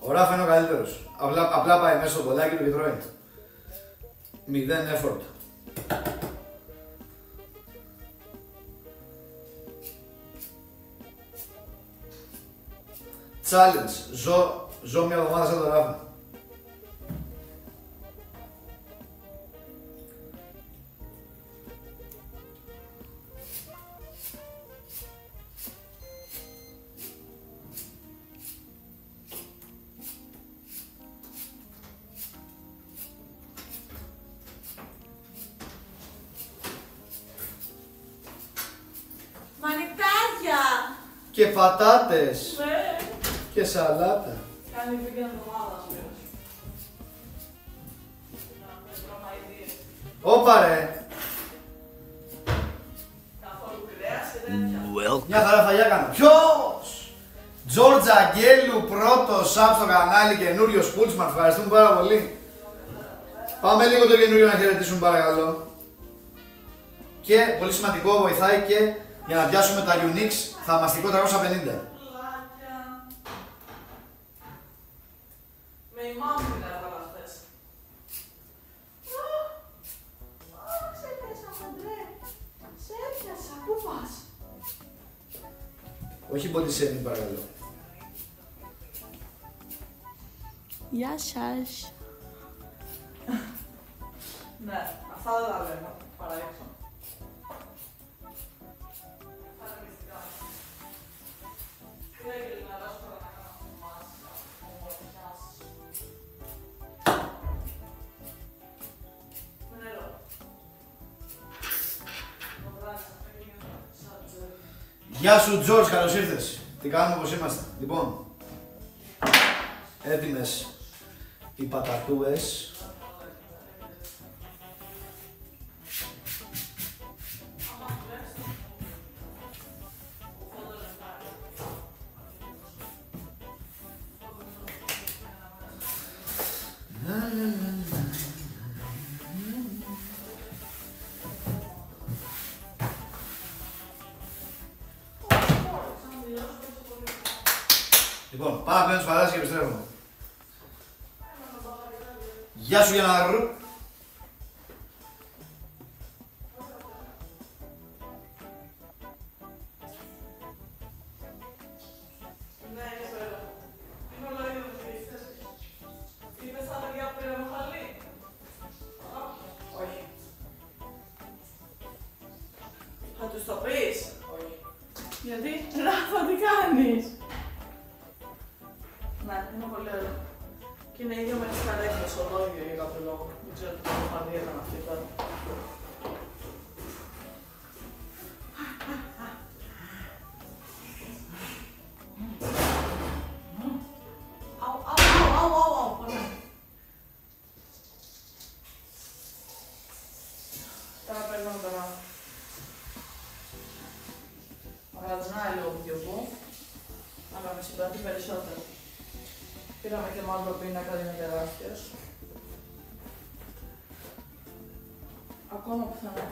Ο Ράφα είναι ο καλύτερος. Απλά πάει μέσα στο κολλάκι του και τρώει. 0 effort. Challenge. Ζω μια εβδομάδα σαν τον Ράφα. Μανιτάρια! Και πατάτες. Ναι. Και σαλάτα. Κάνει βίντεο εβδομάδα σου. Όπα ρε. Καθόλου κρέας και τέτοια. Μια χαρά φαγιά κάνω. Ποιος? Τζόρτζ Αγγέλου, πρώτος sub στο κανάλι, καινούριος Πούλτσμαν. Ευχαριστούμε πάρα πολύ. Πάμε λίγο το καινούριο να χαιρετήσουμε παρακαλώ. Και πολύ σημαντικό, βοηθάει και για να πιάσουμε τα Unix θαυμαστικό 350. Με η μάμη μου είναι έβαλα αυτές. Σε έπιασα, Αντρέ. Σε έπιασα. Πού πας? Όχι μποντισέμι παρακαλώ. Γεια σας. Ναι, αυτά δεν τα λέμε παρά έξω. Γεια σου Τζορτζ, καλώς ήρθες. Τι κάνουμε, πώς είμαστε? Λοιπόν, έτοιμες οι πατατούες. Λοιπόν, πάμε να παίρνω τις πατάτες και επιστρέφουμε. Γεια σου Γιάννα. Θα τους το πεις? Όχι. Γιατί? Ράφα, τι κάνεις? Ναι, είναι πολύ ωραίο. Και είναι ίδιο με τις καρέκλες εδώ ίδιο για κάποιο λόγο. Δεν ξέρω τι παπαδί ήταν αυτή τώρα. Αου, ωραία. Τώρα παίρνω τώρα. Μαγαζινάει λίγο πιο πού, αλλά με συμπαθεί περισσότερο. Πήραμε και μάλλον πίνακα, είναι τεράστιος. Ακόμα πουθενά.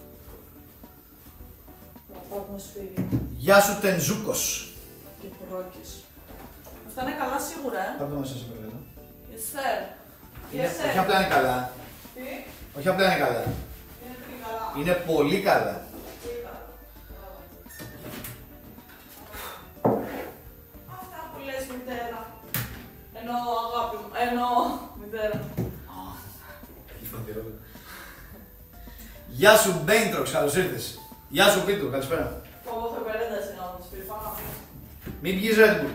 Θα πάρουμε σφίγγι. Γεια σου Τενζούκος. Και πουρόκις. Αυτά είναι καλά σίγουρα, Πάρτε μέσα σε παρακαλώ. Yes, sir. Yes, sir. Όχι απλά είναι καλά. Τι? Όχι απλά είναι καλά. Είναι πολύ καλά. Είναι πολύ καλά. Αυτά που λες μητέρα. Εννοώ αγάπη μου. Εννοώ μητέρα. Γεια σου Μπέιντροξ, καλώς ήρθες. Γεια σου Πίτου, καλησπέρα. Εγώ θα περένταση να μου πει φάνα. Μην πηγείς Red Bull.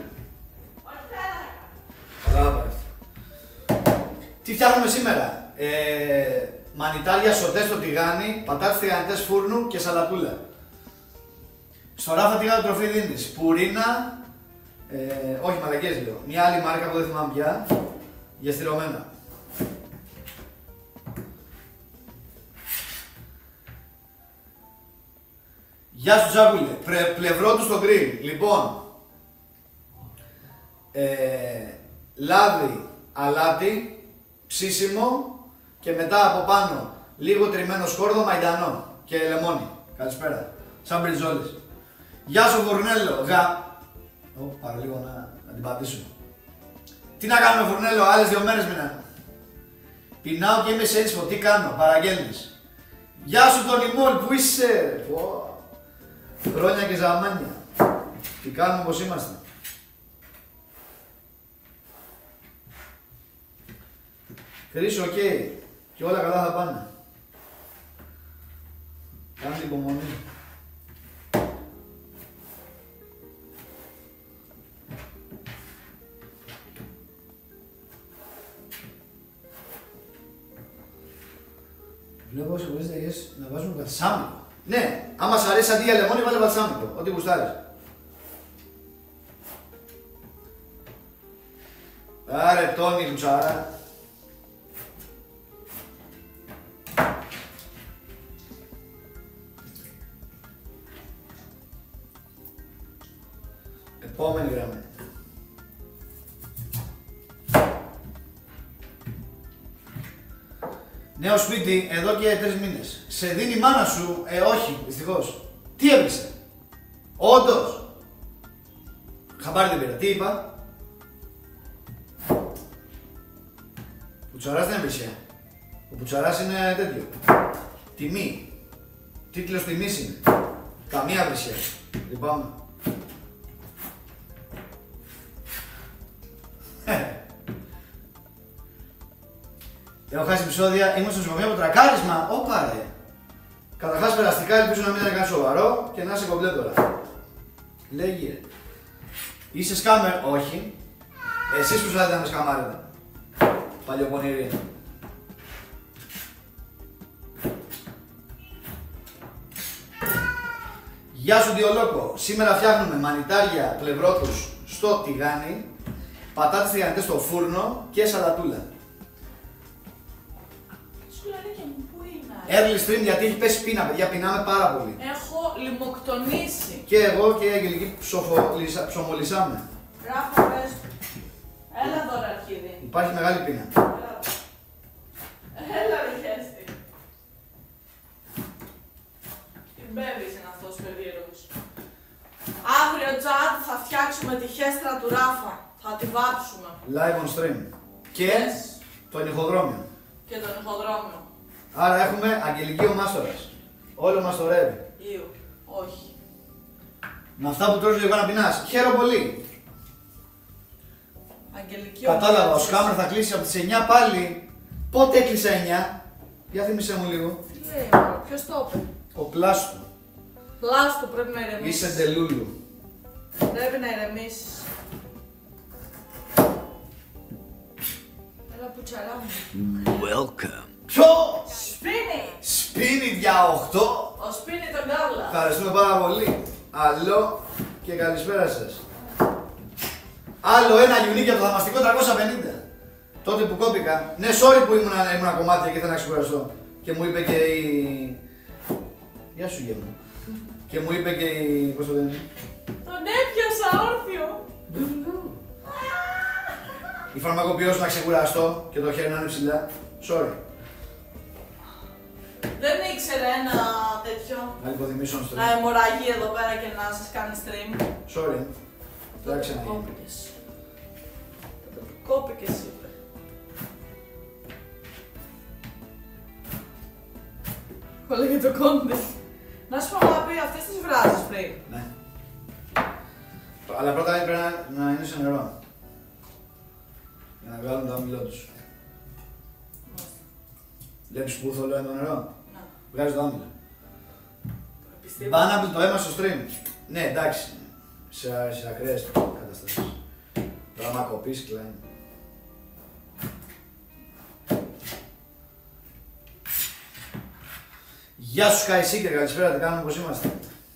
Καλά θα πάει. Τι φτιάχνουμε σήμερα? Μανιτάρια σωτέ στο τηγάνι, πατάτες τηγανιτές φούρνου και σαλατούλα. Στο Ράφα τι τροφή δίνεις? Πουρίνα, όχι μαλακές λέω, μια άλλη μάρκα που δεν θυμάμαι πια, για στηρωμένα. Γεια σου Τζάκουλε, πλευρό του στο γκριλ. Λοιπόν, λάδι, αλάτι, ψήσιμο και μετά από πάνω λίγο τριμμένο σκόρδο, μαϊντανό και λεμόνι. Καλησπέρα, σαν μπριζόλες. Γεια σου Βουρνέλο, παραλίγο να την πατήσω. Τι να κάνουμε φουρνέλο, άλλες 2 μέρες μείνανε. Πεινάω και είμαι σε ίσπο, τι κάνω, παραγγέλνεις. Γεια σου τον Ιμόλ, που είσαι. Χρόνια και ζαμάνια. Τι κάνουμε, πως είμαστε. Χρήσου, οκ. Και όλα καλά θα πάνε. Κάντε υπομονή. Βλέπω σε πολλές εταιρείες να βάζουν βαλσάμικο. Ναι, άμα σ' αρέσει αντί για λεμόνι βάλε βαλσάμικο, ό,τι γουστάρεις. Άρε Τόνι Λουτσάρα. Επόμενη γραμμή. Νέο σπίτι εδώ και 3 μήνες. Σε δίνει η μάνα σου, όχι, δυστυχώς. Τι έβρισε. Όντως. Χαμπάρι δεν πήρα. Τι είπα. Πουτσαράς δεν έβρισε. Ο Πουτσαράς είναι τέτοιο. Τιμή. Τίτλος τιμής είναι. Καμία βρισιά. Λυπάμαι. Έχω χάσει επεισόδια, ήμουν στο νοσοκομείο από τρακάρισμα. Όπα ρε. Καταρχάς περαστικά, ελπίζω να μην είναι κάτι σοβαρό και να είσαι κομπλέ τώρα. Λέγε. Είσαι σκάμερ, όχι. Εσείς που θέλετε να με σκαμάρετε. Παλιοπονηρή. Γεια σου Διολόκο. Σήμερα φτιάχνουμε μανιτάρια πλευρότους στο τηγάνι, πατάτες τηγανιτές στο φούρνο και σαλατούλα. Early stream γιατί έχει πέσει πείνα, παιδιά, πεινάμε πάρα πολύ. Έχω λιμοκτονήσει. Και εγώ και η Αγγελική ψωμολισάμε. Ράφα, πες. Έλα εδώ ρε αρχίδι. Υπάρχει μεγάλη πείνα. Έλα ρε χέστη. Τι μπέβης είναι αυτός περίεργος. Αύριο chat θα φτιάξουμε τη χέστρα του Ράφα. Θα τη βάψουμε. Live on stream. Και το ηχοδρόμιο. Και τον ηχοδρόμιο. Άρα έχουμε Αγγελική ο Μάστορας. Όλο μαστορεύει. Ήου. Όχι. Με αυτά που τρως λίγο να πεινάς. Χαίρομαι πολύ. Αγγελική Κατάλαβα, ο σκάμερ θα κλείσει από τις 9 πάλι. Πότε έκλεισε 9. Για θύμισέ μου λίγο. Τι λέει, ποιος το είπε. Ο Πλάστου. Πλάστο πρέπει να ηρεμήσεις. Είσαι ντελούλου. Πρέπει να ηρεμήσεις. Έλα πουτσαρά μου. Welcome. Ποιο! Σπίνι! Σπίνι για 8. Ο Σπίνι τον Κάβλα. Ευχαριστούμε πάρα πολύ. Αλλό και καλησπέρα σας. Άλλο ένα γιουνίκι από το θαυμαστικό 350. Τότε που κόπηκα. Ναι, sorry που ήμουν κομμάτια και ήθελα να ξεκουραστώ. Και μου είπε και η... Γεια σου γέμου. Και μου είπε και η... πώς το λένε. Τον έπιασα όρθιο. Η φαρμακοποιός να ξεκουραστώ και το χέρι να είναι ψηλά. Sorry. Δεν ήξερε ένα τέτοιο. Να υποδημήσω στο Να αιμορραγεί εδώ πέρα και να σας κάνει stream. Sorry. Εντάξει, να γίνει. Κόπηκες. Κόπηκες είπε. Όλα για το κόντε. Να σου πω να πει αυτές τις βράζεις πριν. Ναι. Αλλά πρώτα πρέπει να είναι σε νερό. Για να βγάλουν το άμυλό τους. Βλέπεις που θολό είναι το νερό. Να. Βγάζει το άμυλο. Πιστεύω. Μπάναμπλ το αίμα στο stream. Ναι, εντάξει. Σε ακραίες καταστάσεις. Τώρα άμα κοπείς, κλαίνει. Γεια σου Sky Seeker, καλησπέρα, τι κάνουμε, πώς είμαστε.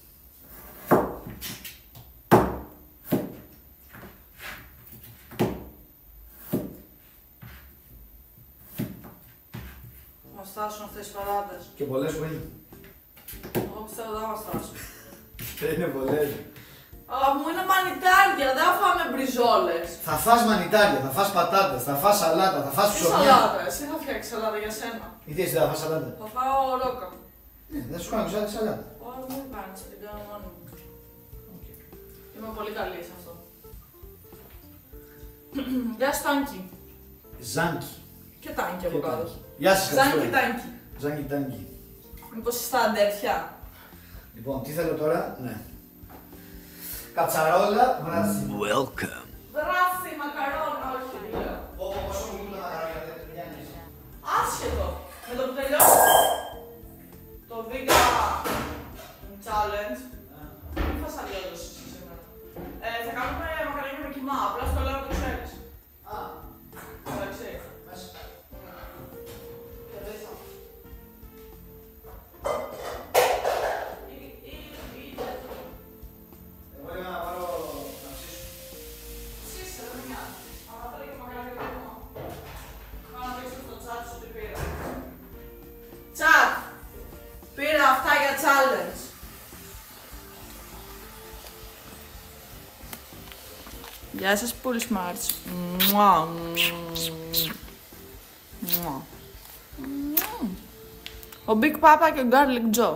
Θα μας φτάσουν αυτές οι παράδες. Και πολλές που είναι. Εγώ πιστεύω δεν θα μας φτάσουν. Είναι πολλές. Αλλά μου είναι μανιτάρια, δεν θα φάμε μπριζόλες. Θα φας μανιτάρια, θα φας πατάτες, θα φας σαλάτα, θα φας Τι ψωμιά. σαλάτα, εσύ θα φτιάξεις σαλάτα για σένα. Γιατί εσύ δεν θα φας σαλάτα. Θα φάω ρόκα. Ναι, δεν σου κάνω σαλάτα. Όχι, μου κάνεις, θα την κάνω μόνη μου. Είμαι πολύ καλή σε αυτό. Γεια σου Τάνκι. Ζάνκι. Και Τάνκι από κάτω. Γεια σας, Ζάνκι καλησπέρα. Τάνκι. Ζάνκι Τάνκι. Μήπως είστε αδέρφια. Λοιπόν, τι θέλω τώρα, ναι. Κατσαρόλα, βράση. Welcome. Βράσι, μακαρόνα, όχι. Πόσο μου τα μακαρόνια, δεν πιάνεις. Άσχετο. Με το που τελειώσει το vegan challenge, δεν θα σας αλλιώς σήμερα. Θα κάνουμε μακαρόνια με κιμά, απλά στο λέω να το ξέρεις. Α, Εντάξει. μέσα. Κερδίσα. Εγώ έλεγα να πάρω να ψήσω. Σύσσε, δεν με νοιάζει. Αλλά θέλει και μακαρόνια με κιμά. Κάνω να δείξω στο chat σου τι πήρα. Chat! Πήρα αυτά για challenge. Γεια σας, πολύ smarts. Μουα. Μουα. Ο Big Papa και ο Garlic Joe.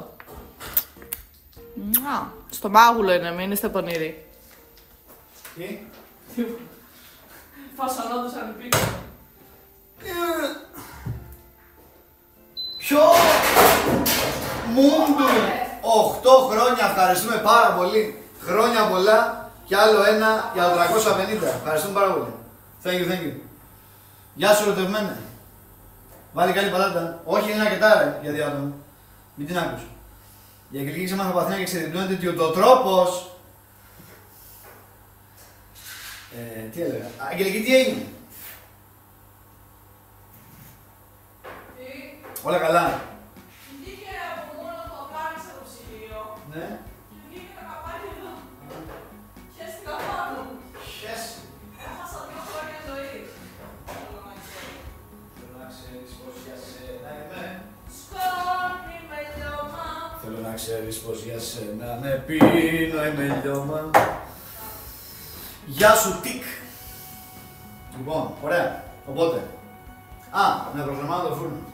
Μουα. Στο μάγουλο είναι, μην είστε πονηροί. Τι. Φασανόντουσαν πίσω. Ποιο! Μούντου! 8 χρόνια, ευχαριστούμε πάρα πολύ. Χρόνια πολλά και άλλο ένα για το 350. Ευχαριστούμε πάρα πολύ. Thank you, thank you. Γεια σου, ερωτευμένε. Βάλει καλή πατάτα. Όχι, είναι αρκετά ρε, για δύο άτομα. Μην την άκουσω. Η Αγγελική ξεμάθα από Αθήνα και ξεδιπλώνεται ότι ο τρόπος. Τι έλεγα. Αγγελική, τι έγινε. Όλα καλά. Βγήκε από μόνο το κάμισε το ψυγείο Ναι. και βγήκε το καπάκι εδώ. Χαίστηκα πάνω. Χες. Έχασα 2 χρόνια ζωής. Θέλω να ξέρεις. Θέλω να ξέρεις πως για σένα είμαι. Σκόνη με λιώμα. Θέλω να ξέρεις πως για σένα με πίνω είμαι λιώμα. Γεια σου Τικ. Λοιπόν, ωραία. Οπότε. Με προγραμμάτω το φούρνο.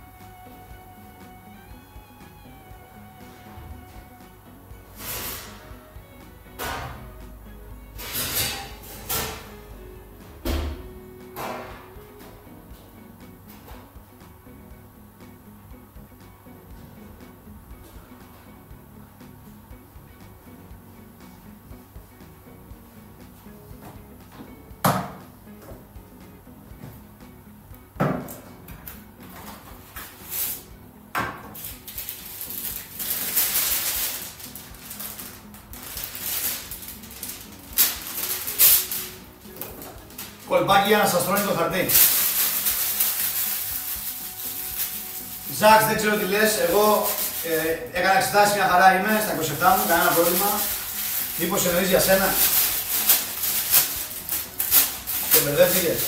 Κολπάκι για να σας τρώνει το χαρτί. Ζαξ, δεν ξέρω τι λες, εγώ έκανα εξετάσεις, μια χαρά είμαι, στα 27 μου, κανένα πρόβλημα. Μήπως εννοείς για σένα. Και μπερδεύτηκες.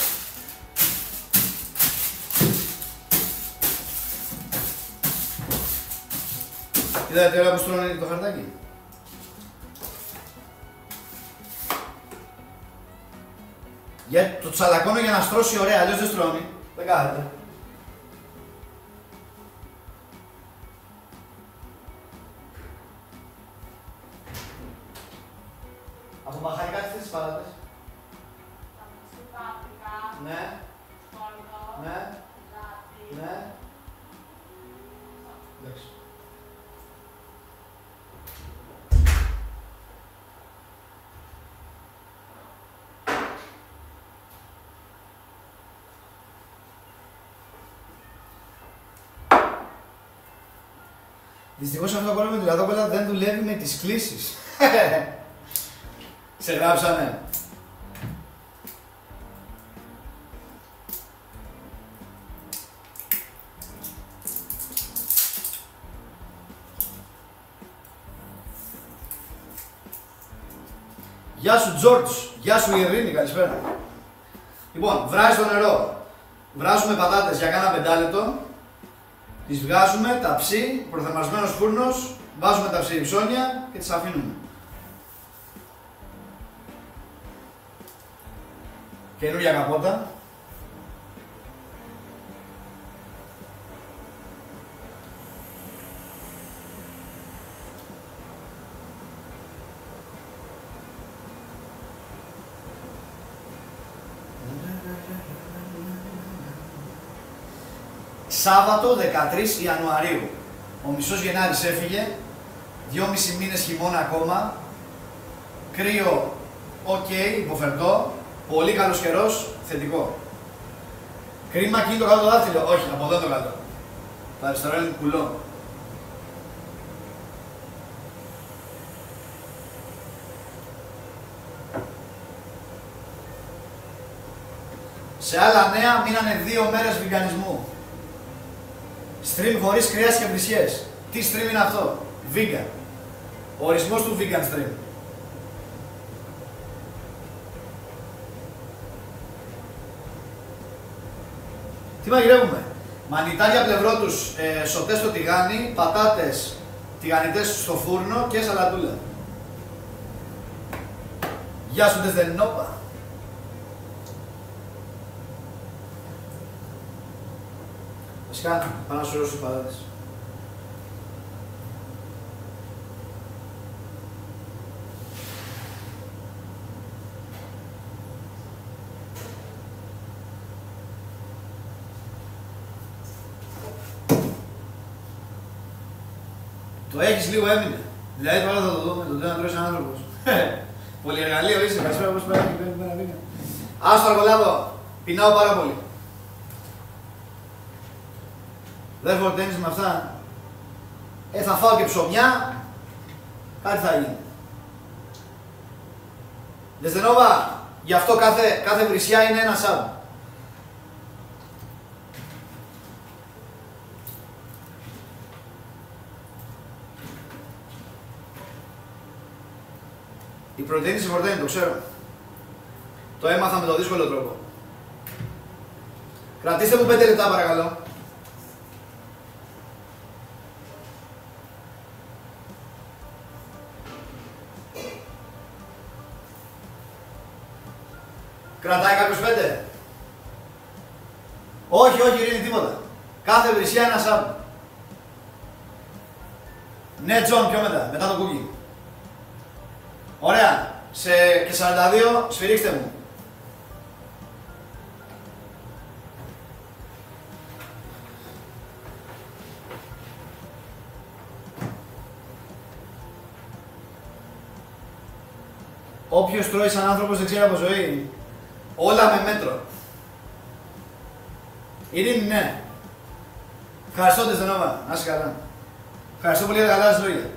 Είδατε τι ώρα που στρώνει το χαρτάκι. Το τσαλακώνω για να στρώσει ωραία, αλλιώς δεν στρώνει. Δεν κάθεται. Από μαχαρικά τι θες τις πατάτες. Ναι. Ναι. Ναι. Εντάξει. Δυστυχώς αυτό το κόλλο με τη λαδόκολλα δεν δουλεύει με τις κλήσεις. Σε γράψανε. Γεια σου Τζόρτζ, γεια σου Ειρήνη, καλησπέρα. Λοιπόν, βράζει το νερό. Βράζουμε πατάτες για κάνα 5 λεπτό. Τις βγάζουμε, ταψί, προθερμασμένος φούρνος, βάζουμε ταψί ψώνια και τις αφήνουμε. Καινούρια καπότα. Σάββατο 13 Ιανουαρίου. Ο μισός Γενάρης έφυγε, 2,5 μήνες χειμώνα ακόμα, κρύο, ok, υποφερτό, πολύ καλός καιρός, θετικό. Κρίμα και είναι το κάτω το δάχτυλο, όχι, από εδώ το κάτω. Το αριστερό είναι κουλό. Σε άλλα νέα μείνανε 2 μέρες βιγκανισμού. Stream χωρίς κρέας και βρυσιές. Τι stream είναι αυτό? Vegan. Ο ορισμός του vegan stream. Τι μαγειρεύουμε? Μανιτάρια πλευρό τους, σωτές στο τηγάνι, πατάτες τηγανιτές στο φούρνο και σαλατούλα. Γεια σου Δεσδενόπα. Βασικά, πάνω σου ρώσους πατάτες. Το έχεις λίγο έμεινε. Δηλαδή τώρα θα το δούμε, το να τρώει σαν άνθρωπος. Πολυεργαλείο είσαι, καλησπέρα πώς πέρα και πέρα πήγα. Άστο Αργολάδο, πεινάω πάρα πολύ. Δεν φορταίνεις με αυτά. Θα φάω και ψωμιά, κάτι θα γίνει. Δεσδενόβα, γι' αυτό κάθε βρυσιά είναι ένα σάμπ. Η πρωτεΐνη σε φορταίνει, το ξέρω. Το έμαθα με τον δύσκολο τρόπο. Κρατήστε μου 5 λεπτά παρακαλώ. Κρατάει κάποιος 5? Όχι, όχι Ειρήνη, τίποτα. Κάθε βρυσιά ένα σάμπ. Ναι Τζον, πιο μετά το κούκι. Ωραία. Και 42 σφυρίξτε μου. Όποιος τρώει σαν άνθρωπος δεν ξέρει από ζωή. Όλα με μέτρο. Ειρήνη, ναι. Ευχαριστώ Δεσδενόβα. Να είσαι καλά. Ευχαριστώ πολύ για τα καλά σας λόγια.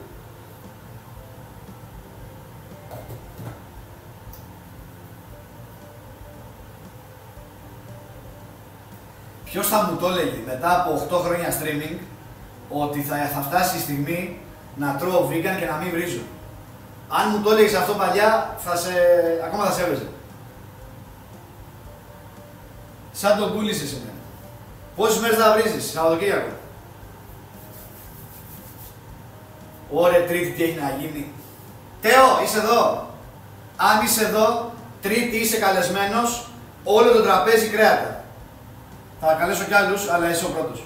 Ποιος θα μου το έλεγε μετά από 8 χρόνια streaming ότι θα φτάσει η στιγμή να τρώω vegan και να μην βρίζω. Αν μου το έλεγες αυτό παλιά, ακόμα θα σε έβριζε. Σαν τον πούλησες εμένα. Πόσες μέρες θα βρίζεις, Σαββατοκύριακο? Ωρε Τρίτη τι έχει να γίνει. Τέο, είσαι εδώ. Αν είσαι εδώ, Τρίτη είσαι καλεσμένος, όλο το τραπέζι κρέατα. Θα καλέσω κι άλλους, αλλά είσαι ο πρώτος.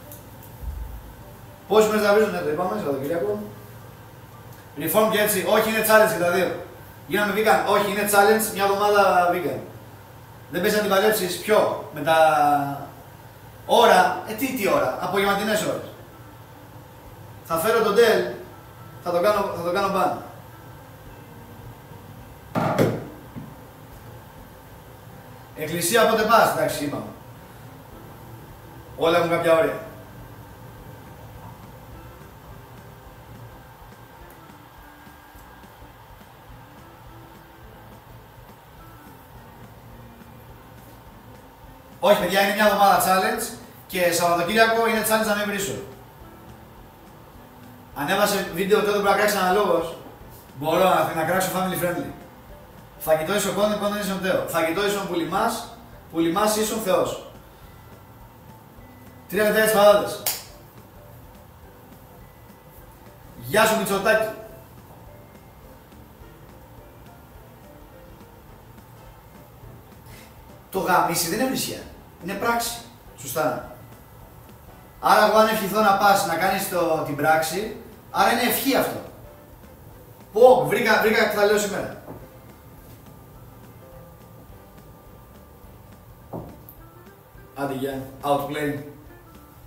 Πόσες μέρες θα βρίζουν, ναι, το είπαμε, Σαββατοκύριακο. Reform και έτσι, όχι είναι challenge και τα δύο. Γίναμε vegan, όχι είναι challenge, μια εβδομάδα vegan. Δεν πες να την παλέψεις, ποιο, με τα ώρα, τι ώρα, απογευματινές ώρες. Θα φέρω τον Dell, θα το κάνω πάνω. Εκκλησία πότε πας, εντάξει είπαμε. Όλα έχουν κάποια όρια. Όχι παιδιά, είναι μια εβδομάδα challenge και Σαββατοκύριακο είναι challenge να μην βρίσω. Ανέβασε βίντεο τότε που να κράξεις αναλόγως. Μπορώ να κράξω family friendly. Φαγητό ίσον content ίσον Θεό. Φαγητό ίσον που λιμάς ίσον Θεός. 3 λεπτά για τις πατάτες. Γεια σου Μητσοτάκη. Το γαμίσι δεν είναι βρισιά. Είναι πράξη. Σωστά. Άρα εγώ αν ευχηθώ να πας να κάνεις την πράξη, άρα είναι ευχή αυτό. Πω, βρήκα τι θα λέω σήμερα. Άντε γεια, outplay.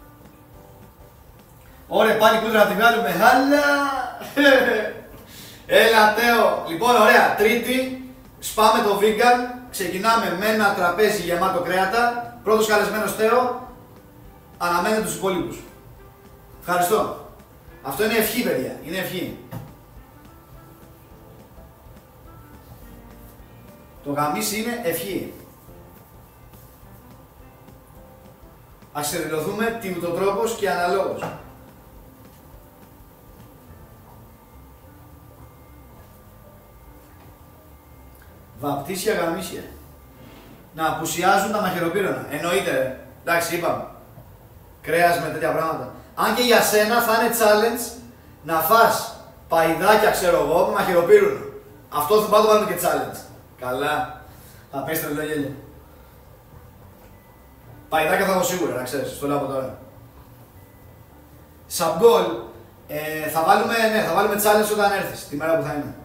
Ωραία, πάλι κούτρα να τη βγάλουμε. Χάλα! Έλα, Τέο. Λοιπόν, ωραία. Τρίτη, σπάμε το vegan. Ξεκινάμε με ένα τραπέζι γεμάτο κρέατα. Πρώτος καλεσμένος Τέο. Αναμένετε τους υπόλοιπους. Ευχαριστώ. Αυτό είναι ευχή, παιδιά. Είναι ευχή. Το γαμίσι είναι ευχή. Ας συνδεδοθούμε τιμητοτρόπος και αναλόγως. Βαπτίσια γαμίσια. Να απουσιάζουν τα μαχαιροπύρωνα. Εννοείται ρε. Εντάξει, είπαμε. Κρέας με τέτοια πράγματα. Αν και για σένα θα είναι challenge να φας παϊδάκια, ξέρω εγώ, με μαχαιροπύρωνα. Αυτό θα το βάλουμε και challenge. Καλά. Θα πες τρελό γέλιο. Παϊδάκια θα έχω σίγουρα, να ξέρεις. Το λέω από τώρα. Σαμπγκόλ. Θα βάλουμε challenge όταν έρθεις. Τη μέρα που θα είναι.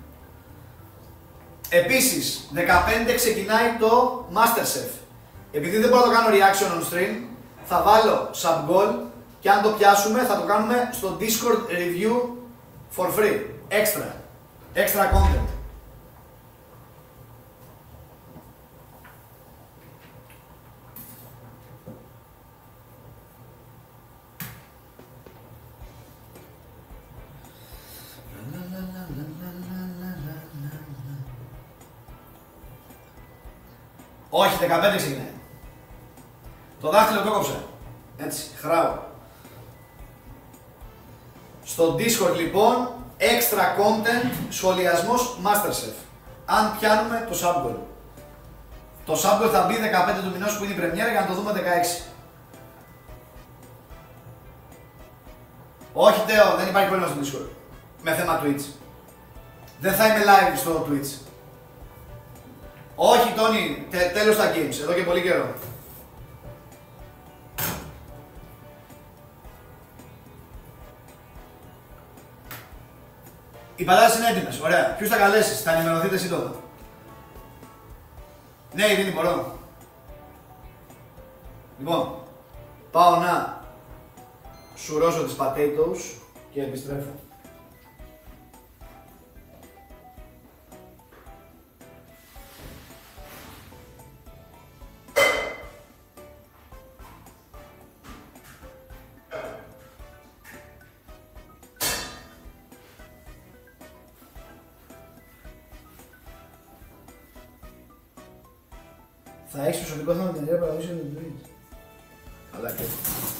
Επίσης, 15 ξεκινάει το Masterchef. Επειδή δεν μπορώ να το κάνω reaction on stream, θα βάλω sub goal και αν το πιάσουμε θα το κάνουμε στο Discord review for free. Extra content. Όχι, 15 ξεκινάει. Το δάχτυλο το κόψε. Έτσι, χράω. Στο Discord λοιπόν, extra content, σχολιασμός Masterchef. Αν πιάνουμε το Subgoal. Το Subgoal θα μπει 15 του μηνός που είναι η πρεμιέρα για να το δούμε 16. Όχι Τέο, δεν υπάρχει πρόβλημα στο Discord. Με θέμα Twitch. Δεν θα είμαι live στο Twitch. Όχι Τόνι, τέλος τα games, εδώ και πολύ καιρό. Οι πατάτες είναι έτοιμες, ωραία. Ποιους θα καλέσεις, θα ενημερωθείτε σύντομα. Ναι, Ειρήνη, μπορώ. Λοιπόν, πάω να σουρώσω τις potatoes και επιστρέφω. Θα έχεις προσωπικό θέμα με την εταιρεία παραδείσεων του Twitch. Καλά και.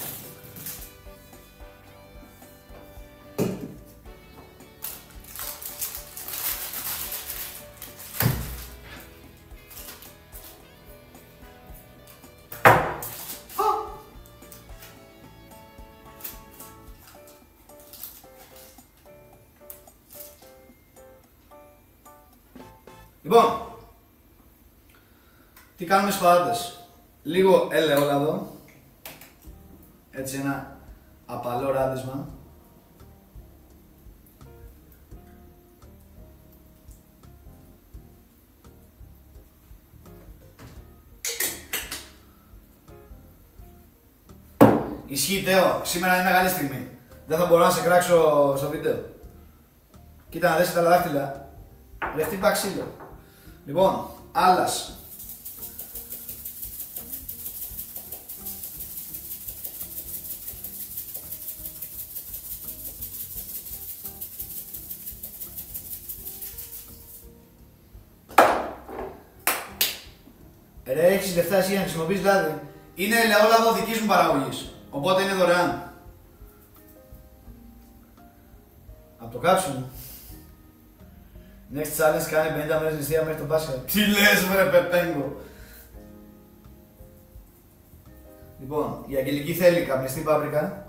Λοιπόν, τι κάνουμε στις πατάτες. Λίγο ελαιόλαδο, έτσι ένα απαλό ράντισμα. Ισχύει Τέο, σήμερα είναι μεγάλη στιγμή. Δεν θα μπορώ να σε κράξω στο βίντεο. Κοίτα να δεις τα δάχτυλα. Ρε χτύπα ξύλο. Λοιπόν, άλλας. Ρε, έχεις λεφτά εσύ να χρησιμοποιείς λάδι. Είναι ελαιόλαδο δικής μου παραγωγής, οπότε είναι δωρεάν. Από το κάψιμο. Next challenge κάνει 50 μέρες νηστεία μέχρι το Πάσχα. Τι λες βρε Πεπέγκο. Λοιπόν, η Αγγελική θέλει καπνιστή πάπρικα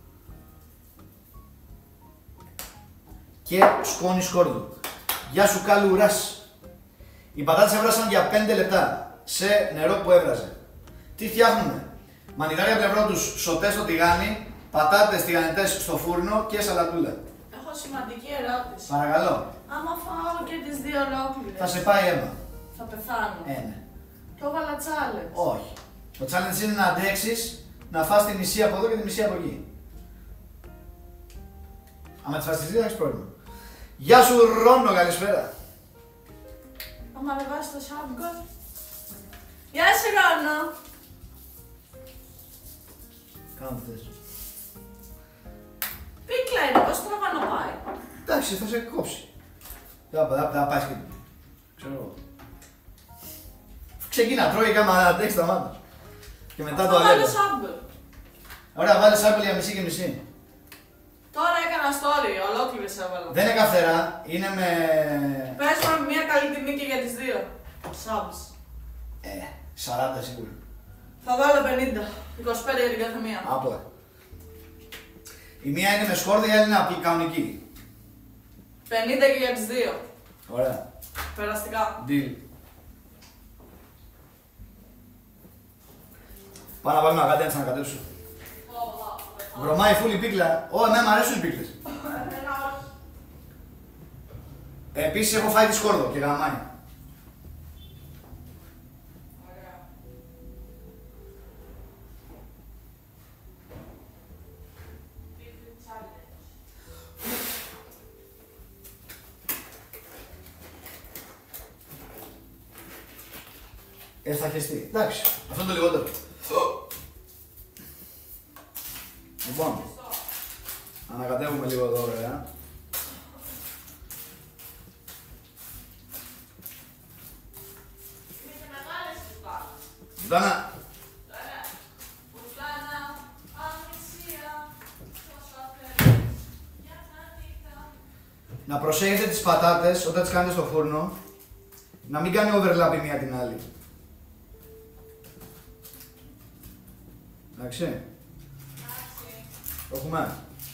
και σκόνη σκόρδου. Γεια σου καλουράς. Οι πατάτες έβρασαν για 5 λεπτά σε νερό που έβραζε. Τι φτιάχνουμε? Μανιτάρια πλευρό τους σωτέ στο τηγάνι, πατάτες τηγανιτές στο φούρνο και σαλατούλα. Έχω σημαντική ερώτηση. Παρακαλώ. Άμα φάω και τις δύο ολόκληρες, Θα σε πάει αίμα. θα πεθάνω. Ναι. Το έβαλα challenge. Όχι. Το challenge είναι να αντέξεις να φας τη μισή από εδώ και τη μισή από εκεί. Άμα τις φάσεις δεν έχεις πρόβλημα. Γεια σου Ρόνο, καλησπέρα. Άμα ανεβάσεις το σάμπγκο. Γεια σου Ρόνο. Κάνω τι θες. Πίκλα είναι, πώς τραβά να πάει. Εντάξει, θα σε κόψει. Δεν θα πάει και... Ξέρω εγώ. Ξεκίνα, τρώει κάμα να έχεις τα μάτια. Και μετά το θα βάλω αλεύω. σάμπγκο. Ωραία, βάλε σάμπελ για μισή και μισή. Τώρα έκανα story, ολόκληρες έβαλα. Δεν είναι καυτερά, είναι με... Πες με μια καλή τιμή και για τις δύο. Subs. 40 σίγουρα. Θα βάλω 50. 25 για την κάθε μία. Άπλα. Η μία είναι με σκόρδα, η άλλη είναι απλή κανονική. 50 και για τις δύο. Ωραία. Περαστικά. Deal. Πάω να βάλουμε αγάτι να τις ανακατέψω. Βρωμάει φούλη πίκλα. Εμένα μου αρέσουν οι πίκλες. Επίσης έχω φάει τη σκόρδο και γαμάει. Θα χεστεί. Εντάξει, αυτό είναι το λιγότερο. Λοιπόν, ανακατεύουμε λίγο εδώ, ωραία. Είναι και μεγάλες κουτάνες. Βουτάνα. Κουτάνα, αμυσία, τόσα θέλεις, για να δείχτα. Να προσέχετε τις πατάτες όταν τις κάνετε στο φούρνο, να μην κάνει overlap η μία την άλλη. Εντάξει. Το έχουμε.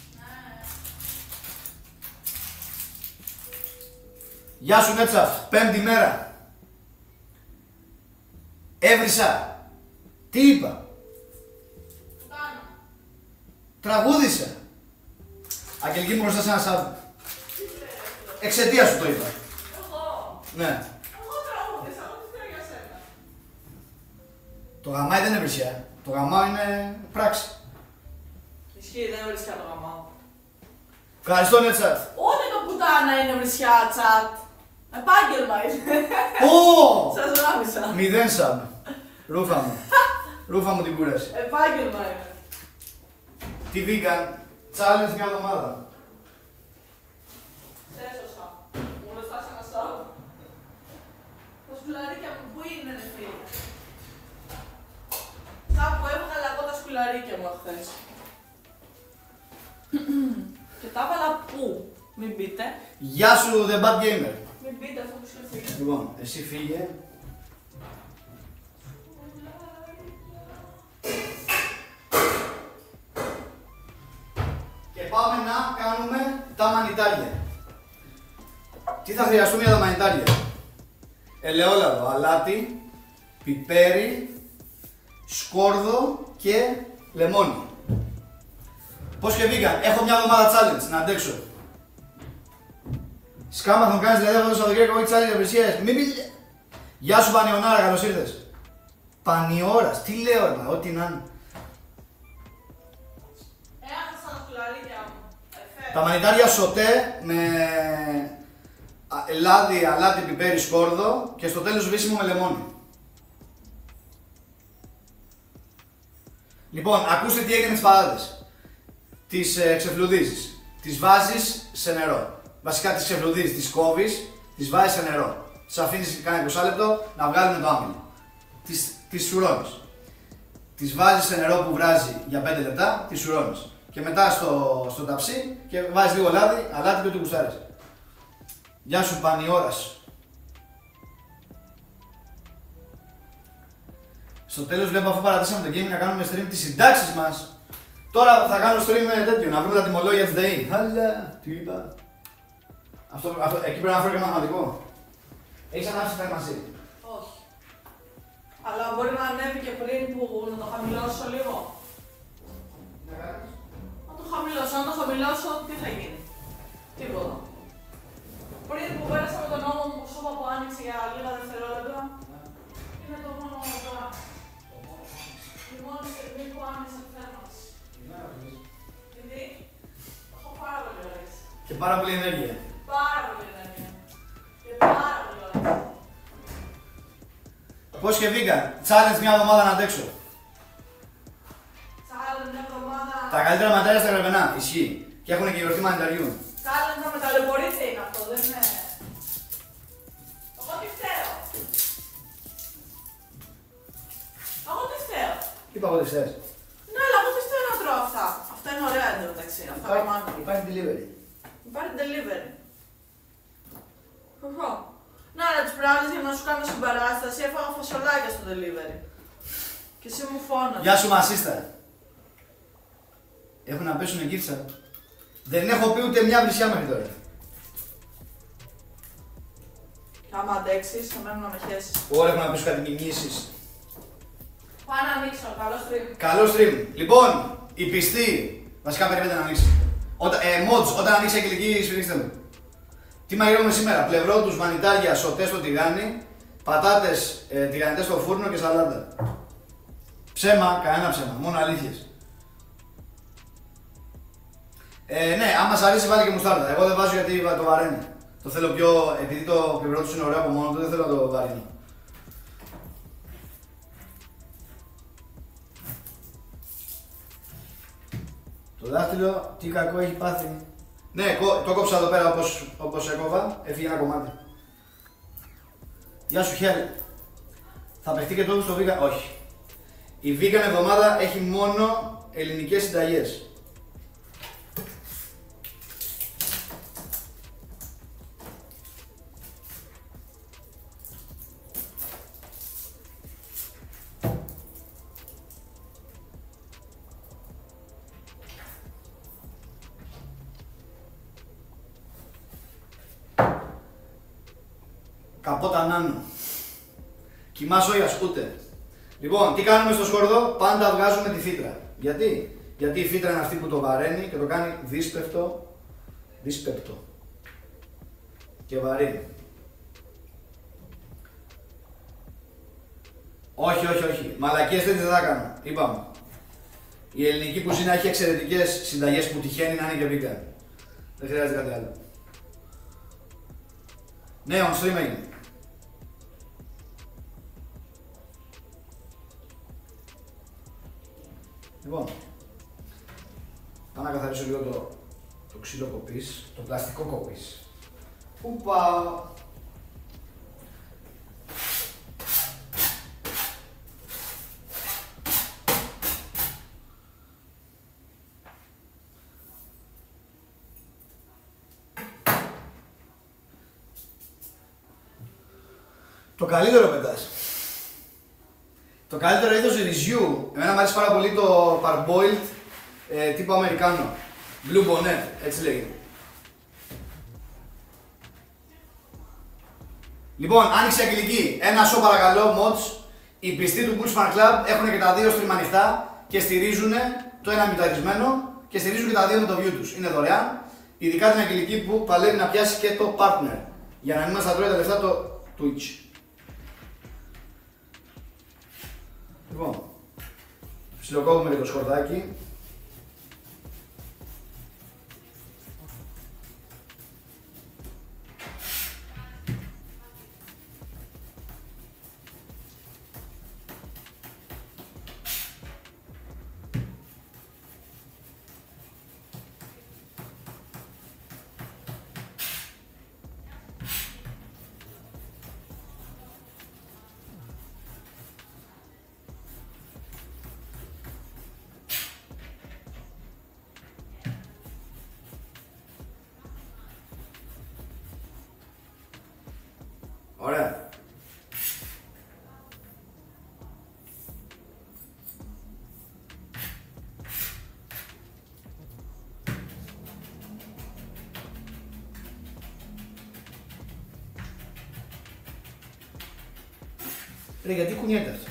Γεια σου Νέτσα, 5η μέρα. Έβρισα. Τι είπα. Κουτάνα. Τραγούδισα. Αγγελική μου μπροστά σε ένα σάββατο. Εξαιτία σου το είπα. Εγώ. Ναι. Εγώ τραγούδισα, εγώ τι θέλω για σένα. Το γαμάι δεν είναι βρισιά. Το γαμάι είναι πράξη. Ισχύει, δεν βρίσκα το γαμάω. Ευχαριστώ Νέτσα. Ούτε το πουτάνα είναι βρισιά, τσάτ. Επάγγελμα είναι. Ω! Σας γάμισα. 0 σαμπ. Ρούφα μου. Ρούφα μου την κούραση. Επάγγελμα είναι. Τι vegan challenge μια εβδομάδα. Έσωσα. Μου ρωτάς ένα σάβ. Τα σκουλαρίκια μου πού είναι ρε φίλε. Κάπου έβγαλα εγώ τα σκουλαρίκια μου χθες. Και τα έβαλα πού. Μην πείτε. Γεια σου The Bad Gamer. Μην πείτε αυτό που σου φύγει. Λοιπόν, εσύ φύγε. Και πάμε να κάνουμε τα μανιτάρια. Τι θα χρειαστούμε για τα μανιτάρια. Ελαιόλαδο, αλάτι, πιπέρι, σκόρδο και λεμόνι. Πώς και vegan, έχω μια εβδομάδα challenge να αντέξω. Σκάμα θα μου κάνεις δηλαδή αυτό το Σαββατοκύριακο ή challenge ευρυσίες. Μην μιλ... Γεια σου Πανιωνάρα, καλώς ήρθες. Πανιώρας, τι λέω ρε, ό,τι να είναι. Έχασα τα σκουλαρίκια μου. Τα μανιτάρια σοτέ με λάδι, αλάτι, πιπέρι, σκόρδο και στο τέλος σβήσιμο με λεμόνι. Λοιπόν, ακούστε τι έγινε με τις πατάτες. Τις ξεφλουδίζεις. Τις βάζεις σε νερό. Βασικά τις ξεφλουδίζεις, τις κόβεις, τις βάζεις σε νερό. Τις αφήνεις κάνα 20 λεπτό να βγάλουν το άμυλο. Τις σουρώνεις. Τις βάζεις σε νερό που βράζει για 5 λεπτά, τις σουρώνεις. Και μετά στο ταψί και βάζεις λίγο λάδι, αλάτι και ό,τι γουστάρεις. Γεια σου Πανιώρας. Στο τέλος βλέπω αφού παρατήσαμε το game να κάνουμε stream τις συντάξεις μας. Τώρα θα κάνω stream με τέτοιο, να βρούμε τα τιμολόγια της ΔΕΗ. Αλλά, τι είπα. Εκεί πρέπει να φέρω και μαθηματικό. Έχεις ανάψει τα μαζί. Όχι. Αλλά μπορεί να ανέβει και πριν που να το χαμηλώσω λίγο. Να το χαμηλώσω, αν το χαμηλώσω τι θα γίνει. Τίποτα. Πριν που πέρασα με τον νόμο μου που σου είπα που άνοιξε για λίγα δευτερόλεπτα. Είναι το μόνο τώρα. Η μόνη στιγμή που άνοιξε τη θέρμανση. Γιατί έχω πάρα πολύ ωραίες. πάρα πολύ ενέργεια. Πάρα πολύ ενέργεια. Και πάρα πολύ ωραία. Πώς και βγήκα. Challenge μια εβδομάδα να αντέξω. Challenge μια εβδομάδα. Τα καλύτερα μαντάρια στα γραβενά. Ισχύει. Και έχουν και γιορτή μανιταριού. Challenge με ταλαιπωρείτε είναι αυτό, δεν είναι. Εγώ τι φταίω. Εγώ τι φταίω. Είπα εγώ τι θες. Ναι, αλλά εγώ τι φταίω να τρώω αυτά. Αυτά είναι ωραία εντωμεταξύ. Αυτά είναι Υπάρχει delivery. Υπάρχει delivery. Εγώ. Να, αλλά τις προάλλες για να σου κάνω συμπαράσταση έφαγα φασολάκια στο delivery. Και εσύ μου φώνας. Γεια σου μασίστα. Έχουν να πέσουν κίτσα. Δεν έχω πει ούτε μια βρυσιά μέχρι τώρα. Άμα αντέξεις, θα μένω να με χέσεις. Ωραία, έχω να πέσουν κάτι μιμήσεις. Πάω να ανοίξω, καλό stream. Καλό stream. Λοιπόν, η πιστή. Βασικά περιμένετε να ανοίξει. Mods, όταν ανοίξει η αγγλική, σφυρίξτε μου. Τι μαγειρεύουμε σήμερα. Πλευρότους, μανιτάρια, σωτές στο τηγάνι, πατάτες τηγανιτές στο φούρνο και σαλάτα. Ψέμα, κανένα ψέμα, μόνο αλήθειες. Ναι, άμα σ' αρέσει βάλει και μουστάρδα. Εγώ δεν βάζω γιατί το βαραίνει. Το θέλω πιο, επειδή το πλευρότους είναι ωραίο από μόνο του, δεν θέλω να το βαρύνω. Το δάχτυλο τι κακό έχει πάθει. Ναι, το κόψα εδώ πέρα όπως έκοβα, έφυγε ένα κομμάτι. Γεια σου Χέλ. Θα παιχτεί και τότε στο vegan? Όχι. Η vegan εβδομάδα έχει μόνο ελληνικές συνταγές. Καπότα νάνο. Κοιμάς όγιας ούτε. Λοιπόν, τι κάνουμε στο σκορδό? Πάντα βγάζουμε τη φύτρα. Γιατί? Γιατί η φύτρα είναι αυτή που το βαραίνει και το κάνει δύσπεπτο και βαρύ. Όχι. Μαλακίες δεν θα κάνω. Είπαμε. Η ελληνική κουζίνα έχει εξαιρετικές συνταγές που τυχαίνει να είναι και vegan. Δεν χρειάζεται κάτι άλλο. Ναι, on stream έγινε. Λοιπόν, πάω να καθαρίσω λίγο το ξύλο κοπής, το πλαστικό κοπής. Πού πάω? Το καλύτερο πετάς. Το καλύτερο είδος ρυζιού, εμένα μου αρέσει πάρα πολύ το parboiled τύπου Αμερικάνο. Blue Bonnet, έτσι λέγεται. Λοιπόν, άνοιξε αγγλική. Ένα σο παρακαλώ, mods. Οι πιστοί του Bushman Club έχουν και τα δύο stream ανοιχτά και στηρίζουν το ένα μηταρισμένο και στηρίζουν και τα δύο με το view τους. Είναι δωρεάν. Ειδικά την αγγλική που παλεύει να πιάσει και το partner. Για να μην μας τα τρώει τα λεφτά το Twitch. Λοιπόν, ψιλοκόβουμε και το σκορδάκι. Ωραία. Ρε, γιατί κουνιέται αυτό?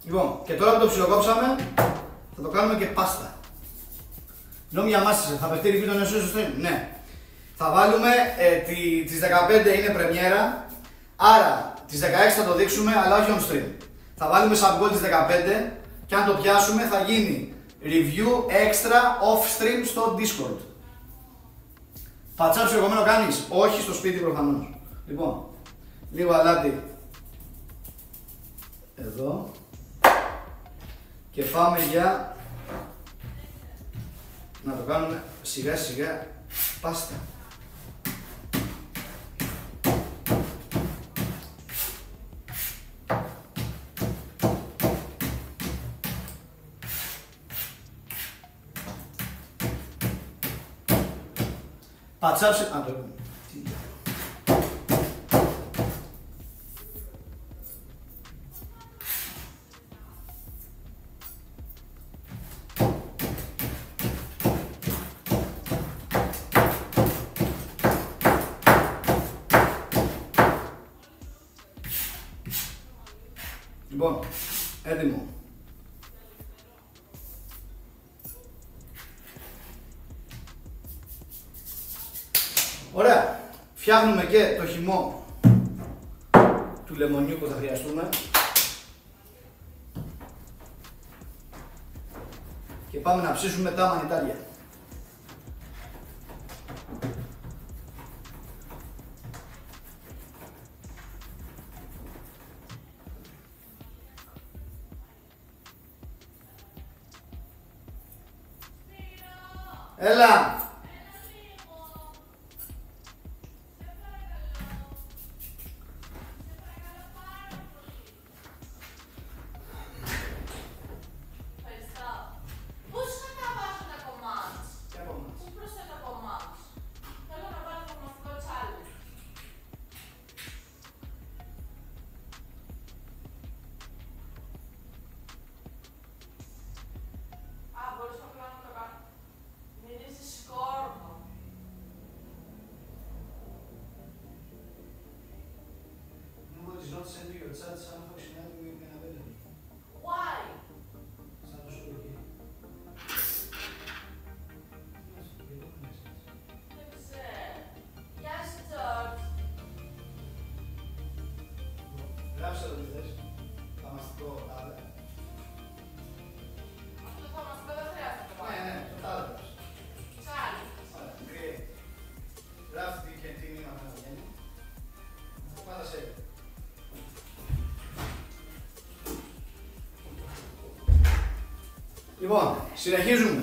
Λοιπόν, και τώρα που το ψιλοκόψαμε, θα το κάνουμε και πάστα. Νόμι για μάσες, θα πετύχει βίντεο νεσού στο stream. Ναι. Θα βάλουμε, τις 15 είναι πρεμιέρα, άρα τις 16 θα το δείξουμε, αλλά όχι on stream. Θα βάλουμε σαν goal τις 15 και αν το πιάσουμε θα γίνει review extra off stream στο Discord. Πατσά ψιλοκομμένο κάνεις? Όχι, στο σπίτι προφανώς. Λοιπόν, λίγο αλάτι εδώ και πάμε για να το κάνουμε σιγά σιγά πάστα. Πατσάψε... Α, το έχουμε. Λοιπόν, έτοιμο. Ωραία. Φτιάχνουμε και το χυμό του λεμονιού που θα χρειαστούμε. Και πάμε να ψήσουμε τα μανιτάρια. Έλα! Send me your chat, some functionality we can available. Why? Σαν να σου πω εκεί. Δεν ξέρω. Γεια σου, Τζορτ. Γράψε το τι θες. Θαμαστικό τάδε. Αυτό το θαμαστικό δεν χρειάζεται να το βάλω. Ναι, το τάδε γράψε. Τσάλι. Ωραία, create. Γράφει τι μήνυμα να βγαίνει. Πάντα σε. Λοιπόν, συνεχίζουμε.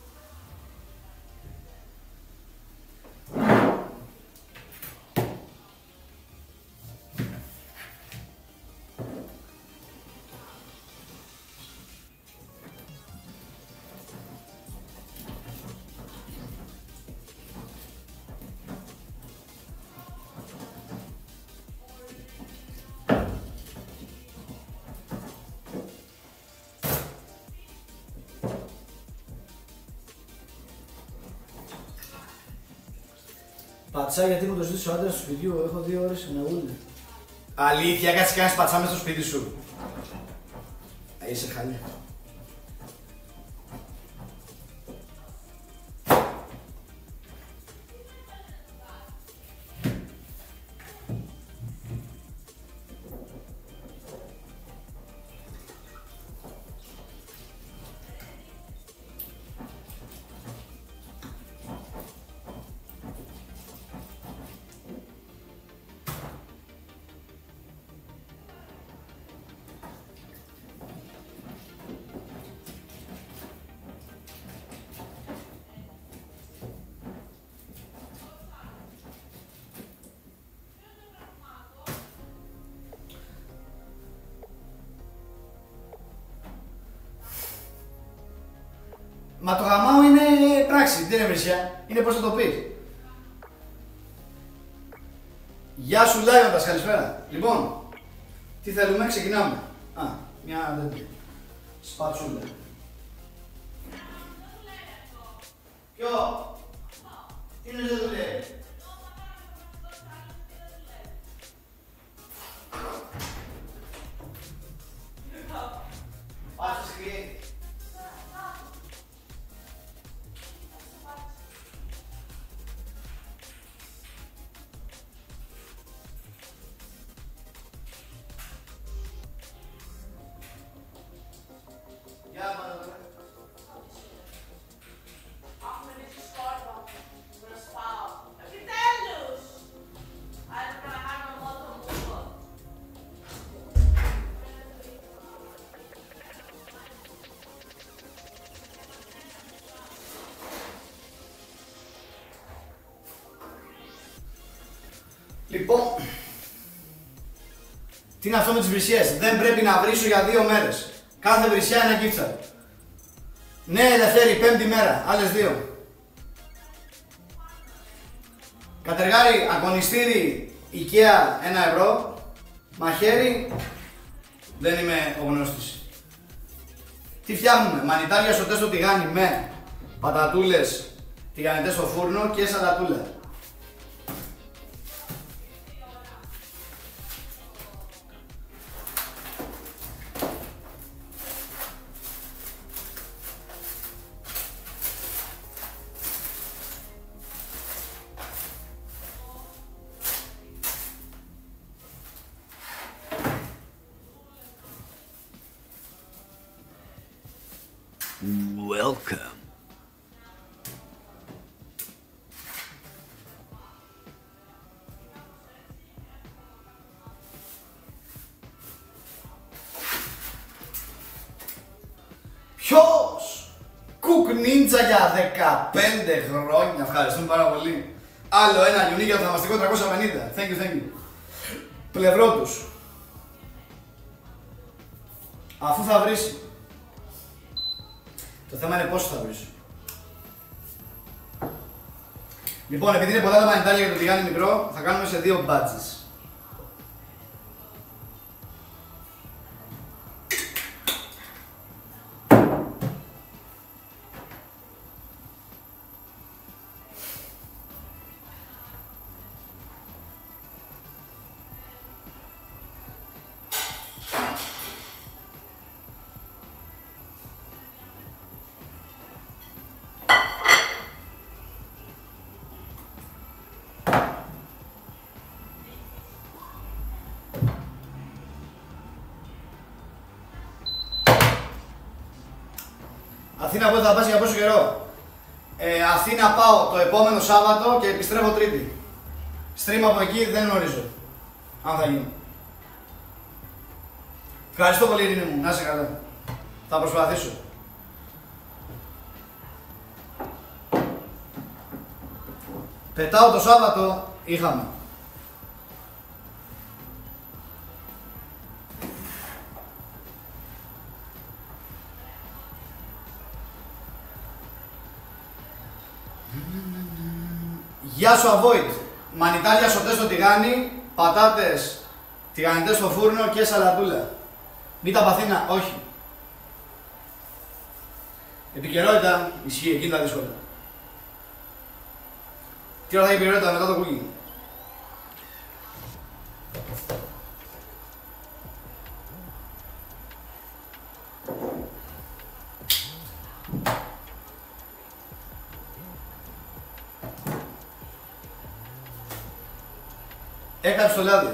Πατσά, γιατί μου το ζήτησε ο άντρας του σπιτιού, έχω 2 ώρες σε νεούλη. Αλήθεια, κάτσε κάνεις πατσά μες στο σπίτι σου. Είσαι χαλή. Μα το γαμάω είναι πράξη, δεν είναι βρισιά. Είναι πώς θα το πεις. Γεια σου Λάιοντας, καλησπέρα. Λοιπόν, τι θέλουμε, ξεκινάμε. Α, μια τέτοια σπατσούλα. Ποιο? Τι είναι δεν δουλεύει? Λοιπόν, τι είναι αυτό με τις βρυσιές? Δεν πρέπει να βρίσω για 2 μέρες. Κάθε βρυσιά ένα gift card. Ναι, Ελευθέρη, 5η μέρα, άλλες 2. Κατεργάρι, αγωνιστήρι, IKEA 1 ευρώ. Μαχαίρι, δεν είμαι ο γνώστης. Τι φτιάχνουμε? Μανιτάρια σωτές στο τηγάνι με πατατούλες τηγανιτές στο φούρνο και σαλατούλα. Welcome. Ποιος? Cook Ninja για 15 χρόνια. Ευχαριστούμε πάρα πολύ. Άλλο ένα γιουνί για το θαυμαστικό 350. Thank you, thank you. Πλευρό τους. Αφού θα βρεις. Το θέμα είναι πόσο θα βρεις. Λοιπόν, επειδή είναι πολλά τα μανιτάρια για το τηγάνι μικρό, θα κάνουμε σε 2 μπάτζες. Αθήνα πότε θα πας, για πόσο καιρό? Αθήνα πάω το επόμενο Σάββατο και επιστρέφω Τρίτη. Stream από εκεί δεν γνωρίζω αν θα γίνει. Ευχαριστώ πολύ, Ειρήνη μου, να είσαι καλά. Θα προσπαθήσω. Πετάω το Σάββατο, είχαμε. Γεια σου Avoid, μανιτάρια σωτές στο τηγάνι, πατάτες τηγανιτές στο φούρνο και σαλατούλα. Μην τα παθήνα, όχι. Επικαιρότητα, ισχύει, εκεί τα δύσκολα. Τι ώρα θα έχει επικαιρότητα μετά το cooking? Έκαψε το λάδι.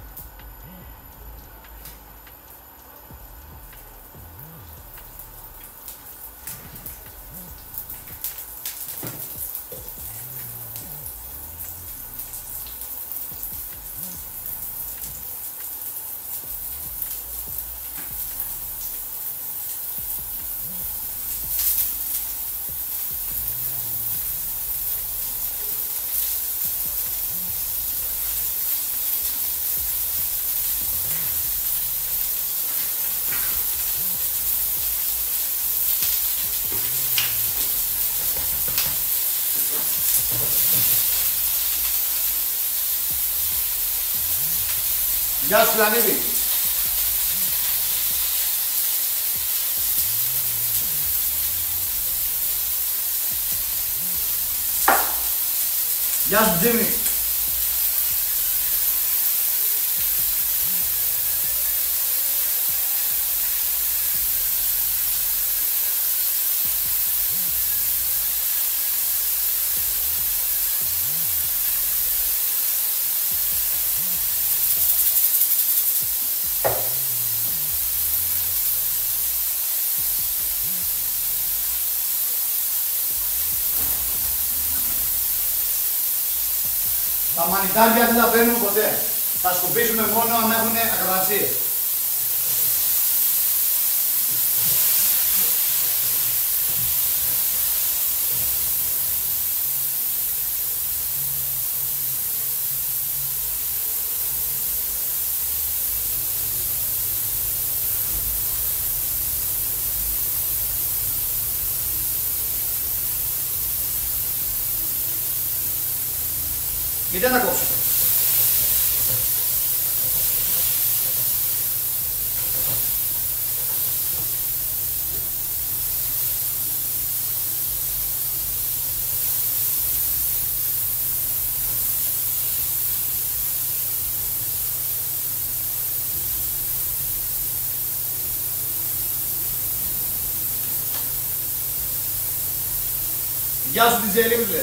Γεια σου Λανίδη. Γεια σου Τζίμι. Τα μανιτάρια δεν τα παίρνουμε ποτέ. Θα σκουπίσουμε μόνο αν έχουν ακαταψίες. Γιατί να τα κόψω. Γεια σου DJ Λίμπλες.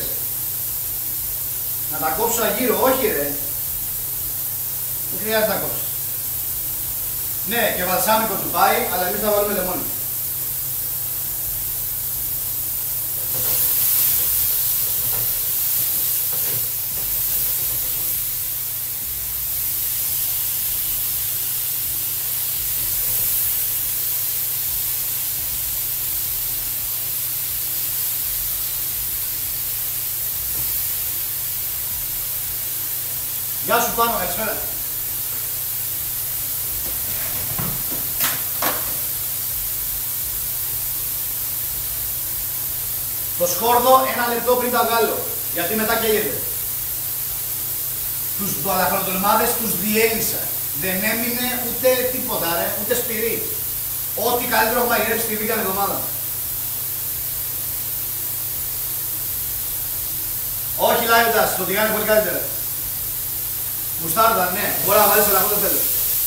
Να τα κόψω αγύρω, όχι ρε. Δεν χρειάζεται να κόψω. Ναι, και βαλσάμικο του πάει, αλλά εμείς θα βάλουμε λεμόνι. Γεια σου Πάνο, καλησπέρα. Το σκόρδο 1 λεπτό πριν τα βγάλω, γιατί μετά καίγεται. Τους μπαλαχροντολμάδες τους διέλυσα. Δεν έμεινε ούτε τίποτα ρε, ούτε σπυρί. Ό,τι καλύτερο έχω μαγειρέψει τη βίντεο εβδομάδα. Όχι Λάιντας, το τηγάνι πολύ καλύτερα. Μουστάρδα, ναι, μπορεί να βάλεις αλλά εγώ δεν θέλω.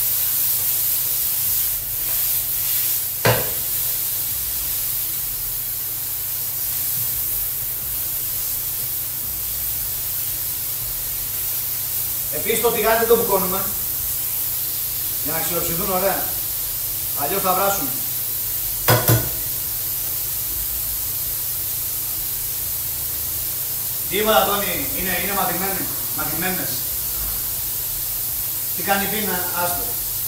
Επίσης το τηγάνι δεν το μπουκώνουμε για να ξεροψηθούν ωραία, αλλιώς θα βράσουν. Τίποτα Τόνι, είναι μαθημένες. Τι κάνει η πείνα, άστο.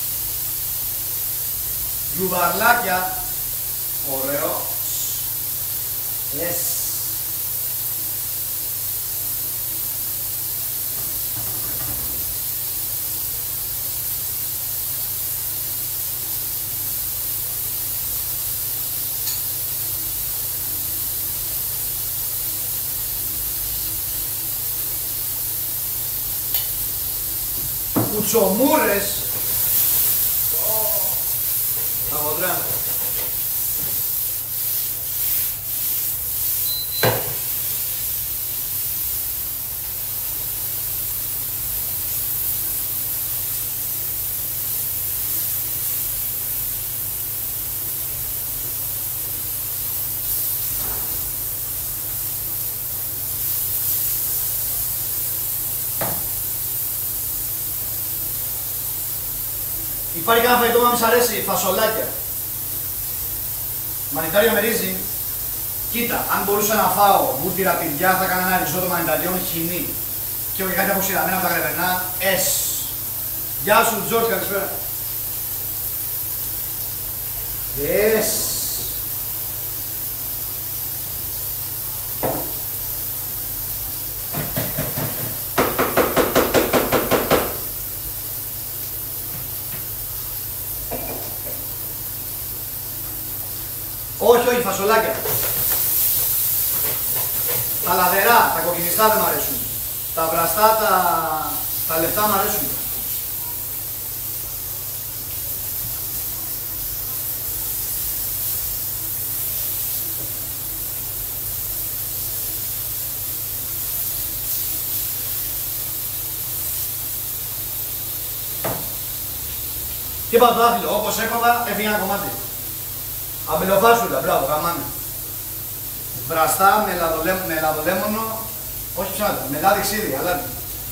Γιουβαρλάκια. Ωραίο. Yes. Κουτσομούρες. Τα χοντρά. Υπάρχει κανένα φαγητό που να μη σ' αρέσει, φασολάκια. Μανιτάρια με ρύζι. Κοίτα, αν μπορούσα να φάω βούτυρα τυριά θα έκανα ένα ριζότο μανιταριών χυμή. Και όχι κάτι αποσυραμμένα από τα γρεβενά. Γεια σου Τζόρτ, καλησπέρα. Όχι, φασολάκια. Τα λαδερά, τα κοκκινιστά δεν μ' αρέσουν. Τα βραστά, τα λεπτά μ' αρέσουν. Τι είπα το άθλιο, όπως έκοβα έφυγε ένα κομμάτι. Αμπελοφάσουλα, μπράβο, γαμάνε. Βραστά με λαδολέμονο, όχι ψάτα, με λάδι ξύδι, αλάτι.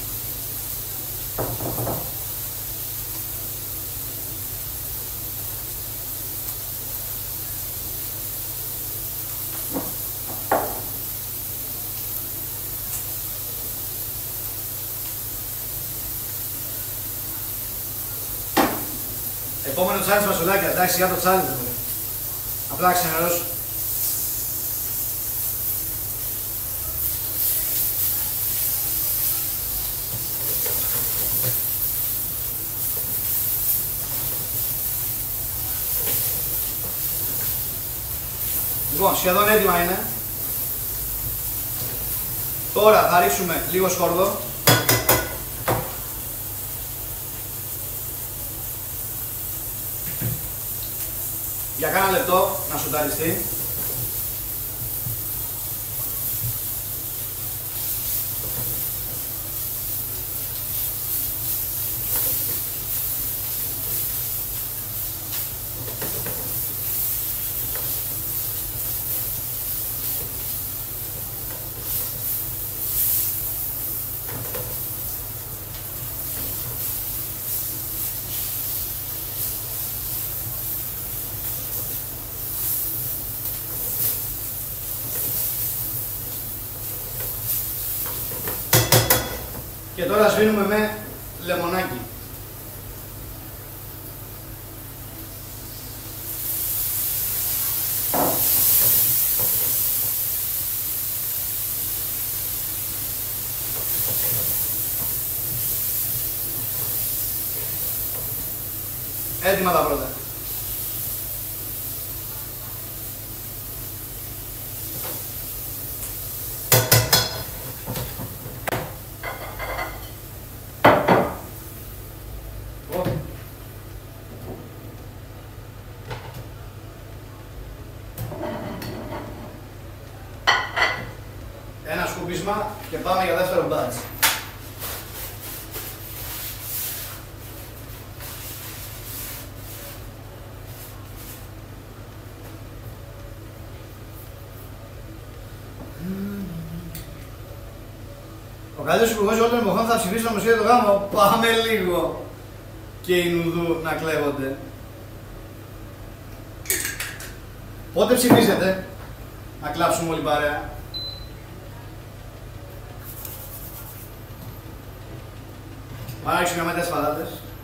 Επόμενο τσάλι φασολάκια, εντάξει, για το τσάλι. Απλά ξενερώσω. Λοιπόν, σχεδόν έτοιμα είναι. Τώρα θα ρίξουμε λίγο σκόρδο. για κάνα λεπτό να σουταριστεί. Και τώρα σβήνουμε με λεμονάκι. Έτοιμα τα πρώτα. Ένα σκουπίσμα και πάμε για δεύτερο μπάτζ. Ο καλύτερος υπουργός όλων των εποχών θα ψηφίσει το νομοσχέδιο του γάμου. Πάμε λίγο. Και οι νουδού να κλέβονται. Πότε ψηφίζετε? Να κλάψουμε όλη παρέα. Πάμε να ρίξουμε μετά τις πατάτες.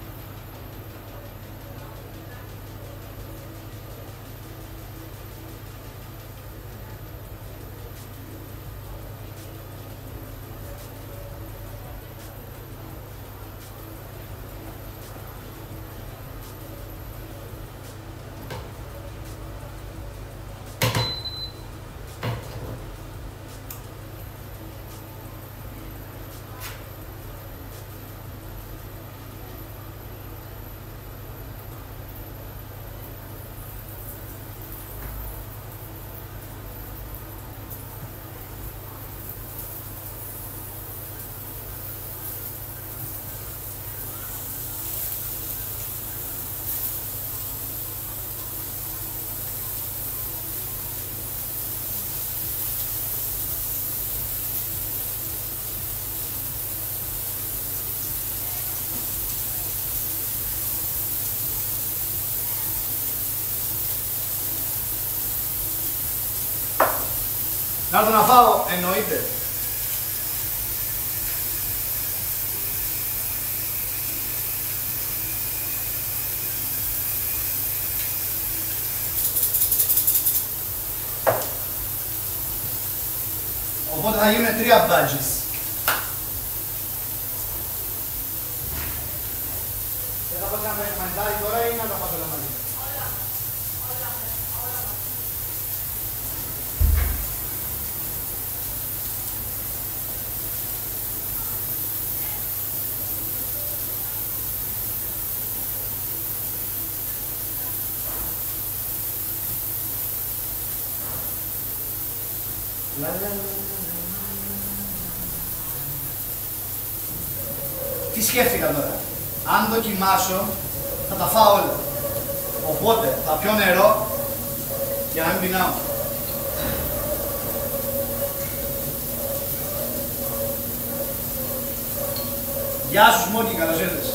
Να έρθω να φάω, εννοείται. Οπότε θα γίνουν 3 badges. Δεν θα πάτε να παίξει μανιτάρι τώρα ή να τα πάτε όλα μαζί? Τι σκέφτηκα τώρα? Αν δοκιμάσω θα τα φάω όλα. Οπότε θα πιω νερό για να μην πεινάω. Γεια σου Σμόκι, καλώς ήρθες.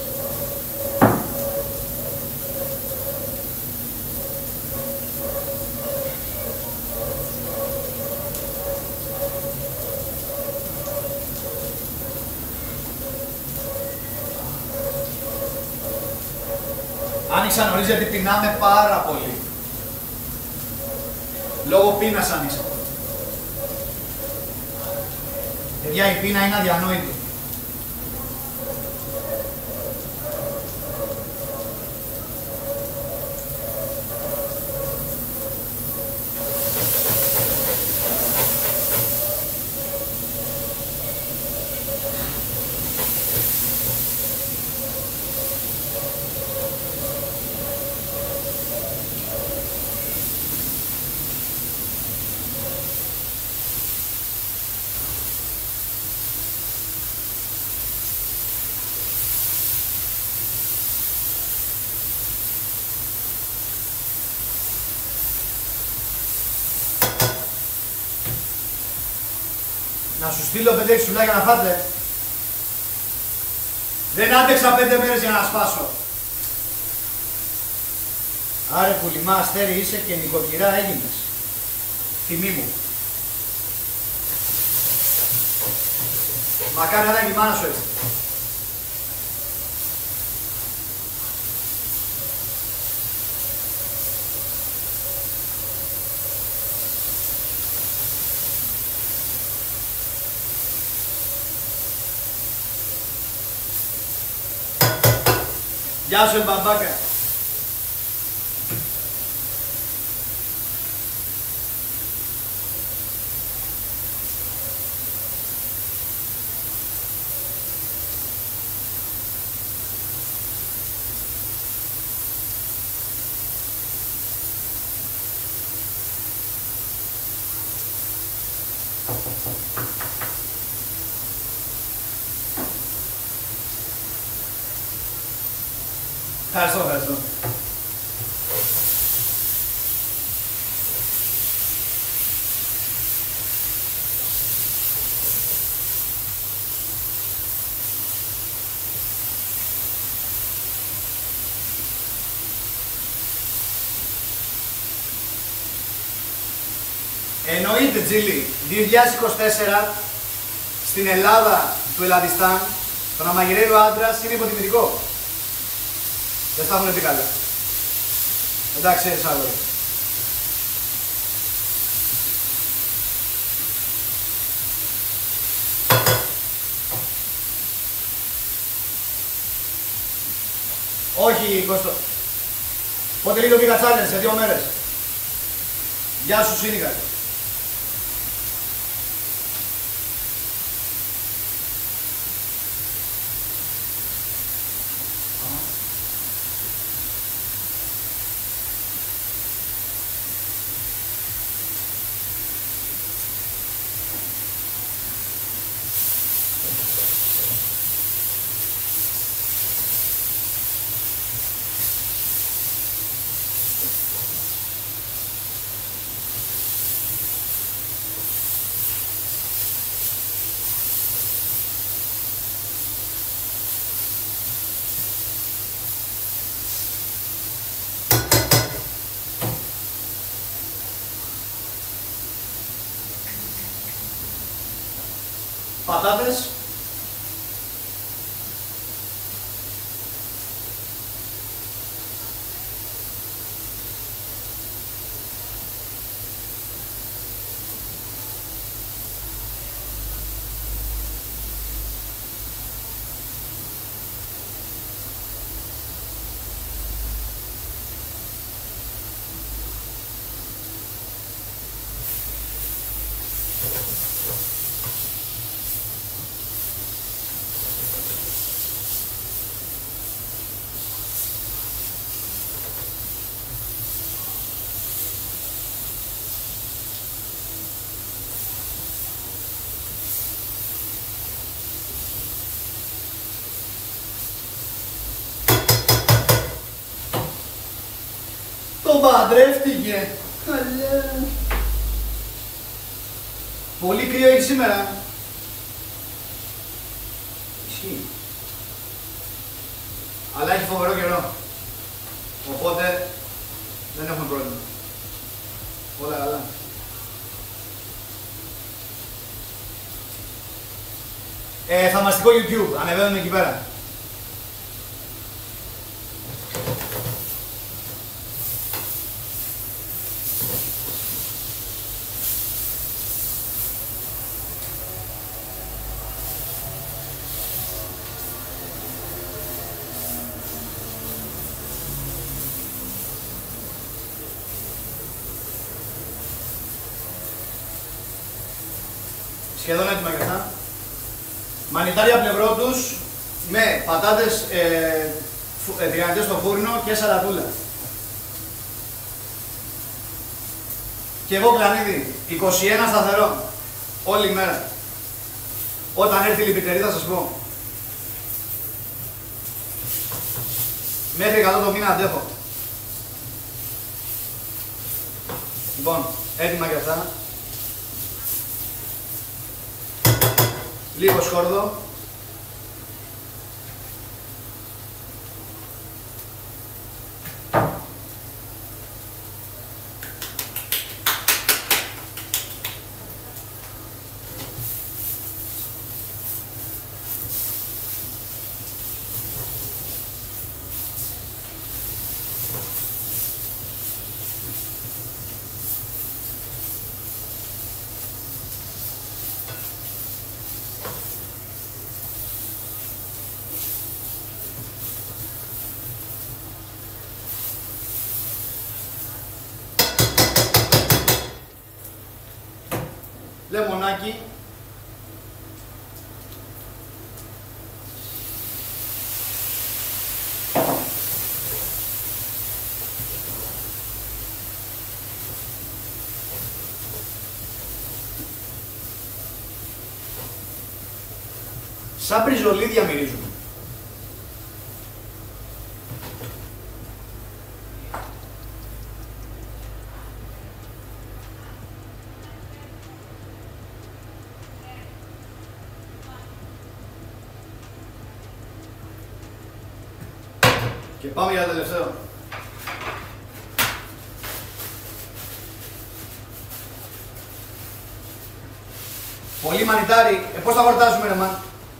Άνοιξα νωρίς γιατί πεινάμε πάρα πολύ. Λόγω πείνας άνοιξα. Παιδιά, η πείνα είναι αδιανόητη. Να σου στείλω 5-6 σουλάκια να φάτε. Δεν άντεξα 5 μέρες για να σπάσω. Άρε πουλημά αστέρι είσαι και νοικοκυρά έγινες. Τιμή μου. Μακάρι να είναι η μάνα σου έτσι. Γεια σου μπαμπάκα. Ευχαριστώ, ευχαριστώ. Εννοείται Τζίλι, 2024 στην Ελλάδα του Ελλαδιστάν το να μαγειρεύει ο άντρας είναι υποτιμητικό. Δεν στα έχουν πει καλά. Εντάξει, ξέρεις άλλο. Όχι, Κώστο. Πότε λίγο πήγα challenge, σε 2 μέρες. Γεια σου, Σύνικα. Πατάτες. Το παντρεύτηκε. Καλιά. Πολύ κρύο έχει σήμερα. Ισχύει. Αλλά έχει φοβερό καιρό. Οπότε δεν έχουμε πρόβλημα. Όλα καλά. Θαυμαστικό YouTube. Ανεβαίνουμε εκεί πέρα. Σχεδόν έτοιμα και αυτά. Μανιτάρια πλευρό τους με πατάτες τηγανιτές στο φούρνο και σαλατούλα. Και εγώ κλανίδι, 21 σταθερό, όλη μέρα. Όταν έρθει η λιπητερή θα σας πω. Μέχρι 100 το μήνα αντέχω. Λοιπόν, έτοιμα και αυτά. Λίγο σκόρδο. Λεμονάκι. Σαν μπριζολίδια μυρίζουν. Και πάμε για το τελευταίο. Πολύ μανιτάρι. Πώς θα χορτάσουμε ρε μαν.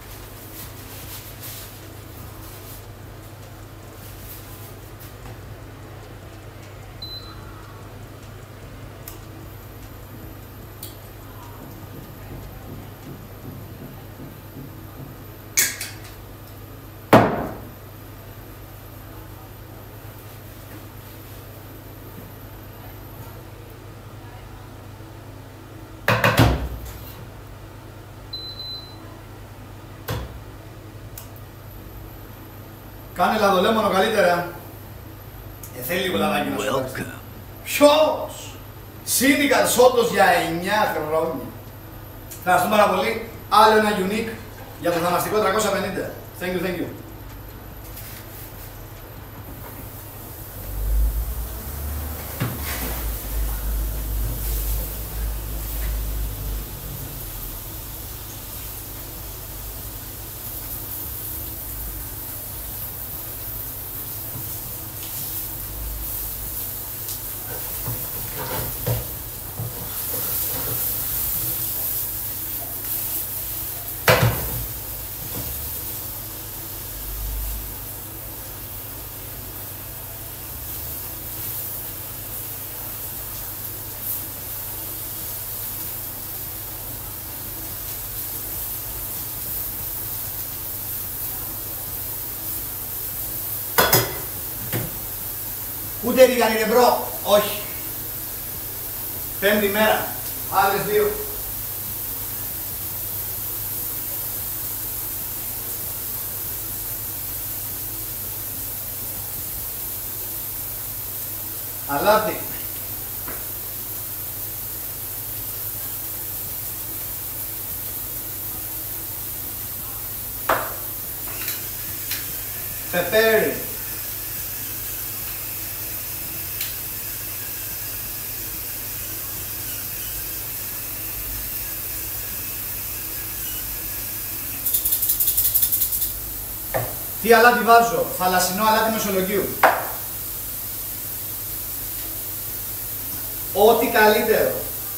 Κάνε λαδολέμονο καλύτερα. Θέλει λίγο λαδάκι να σου πάρεις. Ποιος! Σύνδικας Σότος για 9 χρόνια. Ευχαριστούμε πάρα πολύ. Άλλο ένα unique για το θαυμαστικό 350. Thank you, thank you. Ούτε ρίγανη ρε μπρο, όχι. Πέμπτη μέρα, άλλες δύο. Αλάτι. Πεπέρι. Τι αλάτι βάζω, θαλασσινό αλάτι Μεσολογγίου. Ό,τι καλύτερο.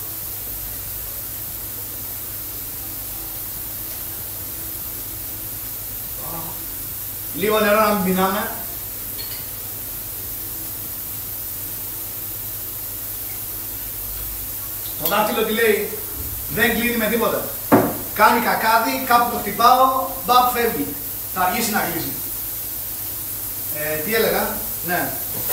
Λίγο νερό να μην πεινάμε. Το δάχτυλο τι λέει, δεν κλείνει με τίποτα. Κάνει κακάδι, κάπου το χτυπάω, μπαπ φεύγει. Θα αργήσει να κλείσει. Τι έλεγα, ναι.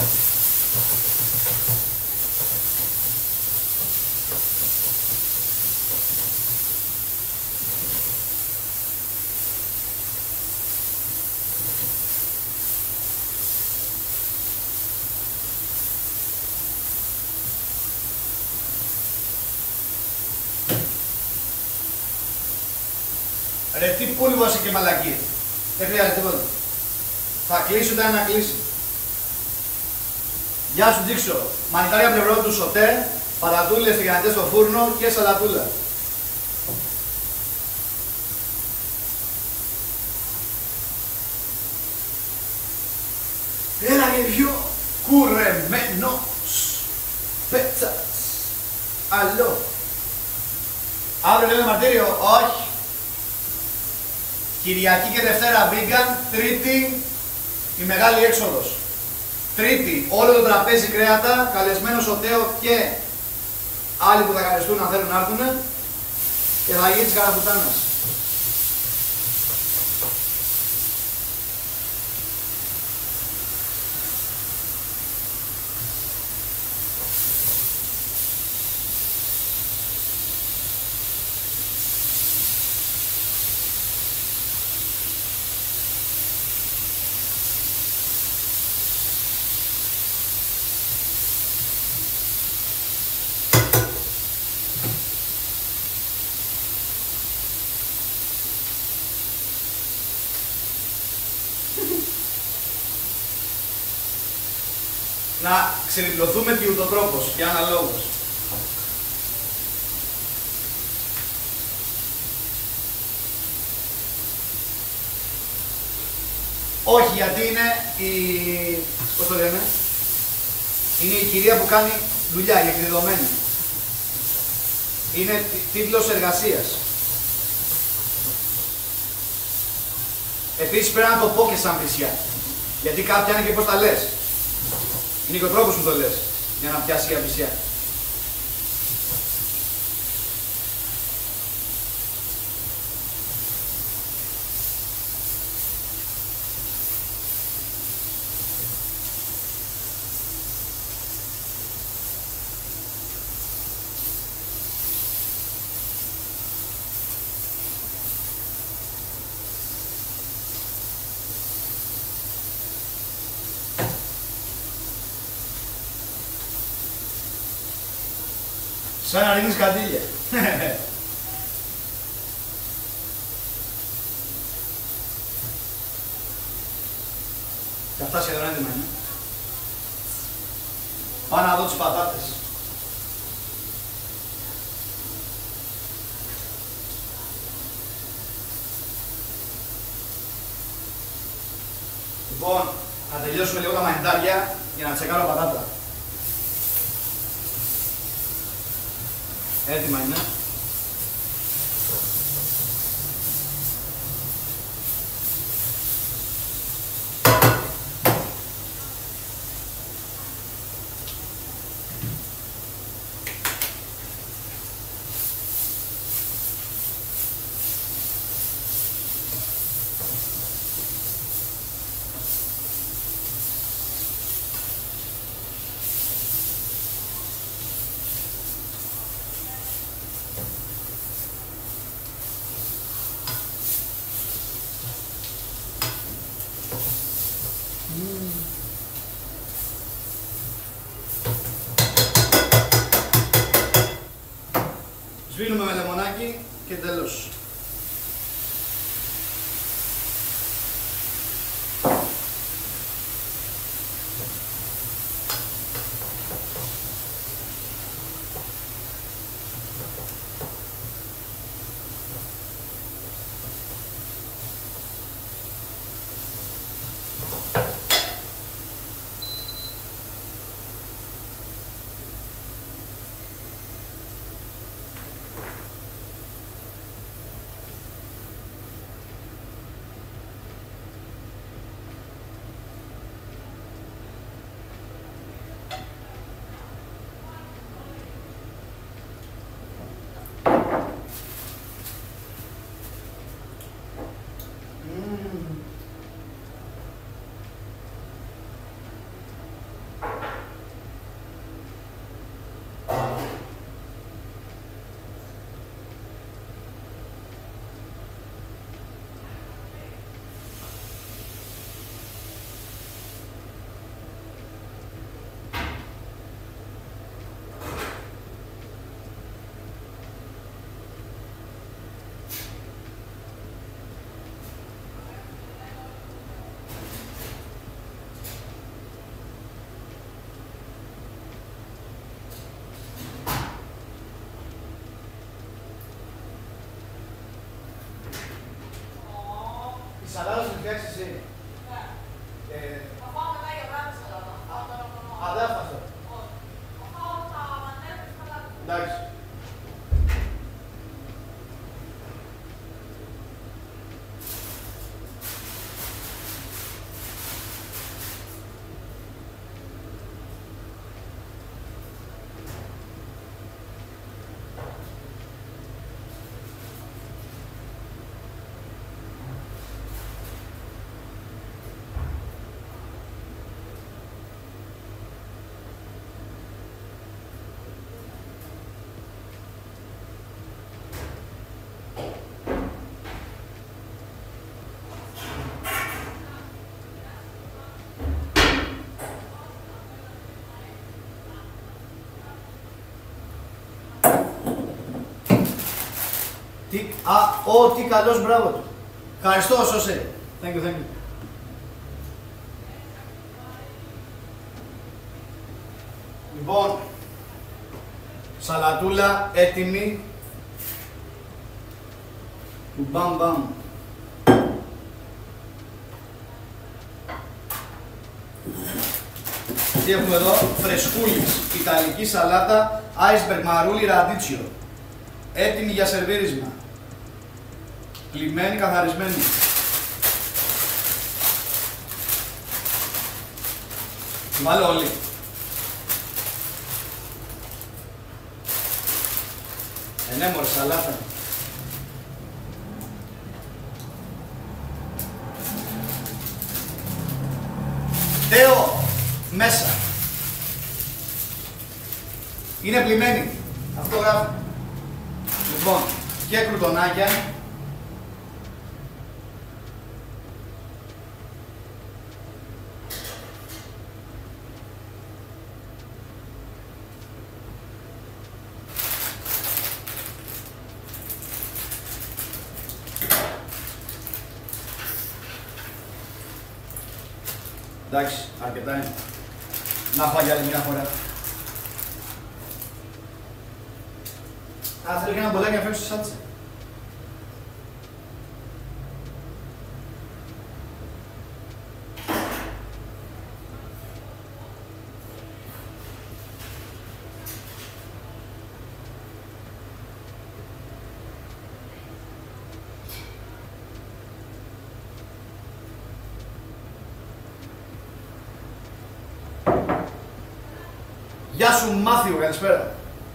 Ρε τι πούλβο είσαι και μαλακή. Δεν χρειάζεται τίποτα. Θα κλείσει όταν να κλείσει. Γεια σου Τζίξο. Μανιτάρια πλευρό του σοτέ, παρατούλες τηγανιτές στο φούρνο και σαλατούλα. παιχνιδιού κουρεμένος πέτσας. Αλλό. Αύριο λέμε μαρτύριο, όχι. Κυριακή και Δευτέρα vegan, Τρίτη η μεγάλη έξοδος. Τρίτη όλο το τραπέζι κρέατα, καλεσμένος ο Τέο και άλλοι που θα καλεστούν αν θέλουν να έρθουν και θα γίνει της καραπουτάνας. Να ξεδιπλωθούμε τι ούτω για ένα λόγος. Όχι, γιατί είναι η... πώς το λέμε, είναι η κυρία που κάνει δουλειά, η εκδεδομένη. Είναι τίτλος εργασίας. Επίσης πρέπει να το πω και σαν πλησιά. Γιατί κάποια είναι και πώς τα λες. Είναι και ο τρόπος που το λες, για να πιάσει η αμπησιά. Σαν να ρίχνεις καντήλια. Και αυτά σχεδόν έτοιμα είναι. Πάω να δω τις πατάτες. Λοιπόν, θα τελειώσουμε λίγο τα μανιτάρια για να τσεκάρω πατάτα. Έτοιμα είναι. Σβήνουμε με λεμονάκι και τέλος. Σαλάδα σου φτιάξεις εσύ. Θα πάω μετά για βράδυ σαλάδα. Τι καλός, μπράβο του. Ευχαριστώ, Σωσέ. Thank you. Λοιπόν, σαλατούλα έτοιμη. Μπαμ. Τι έχουμε εδώ, φρεσκούλης, ιταλική σαλάτα, iceberg μαρούλι ραντίτσιο. Έτοιμη για σερβίρισμα. Πλημμένη, καθαρισμένη. Τη βάλω όλη. Ναι μωρέ, σαλάτα. Τέο, μέσα. Είναι πλημμένη. Αυτό γράφει. Λοιπόν, και κρουτονάκια. Εντάξει, αρκετά είναι. Να έχω για άλλη μια φορά. Α, θέλω και ένα μπολάκι να φέρω στη σάλτσα. Γεια σου Μάθιο, καλησπέρα.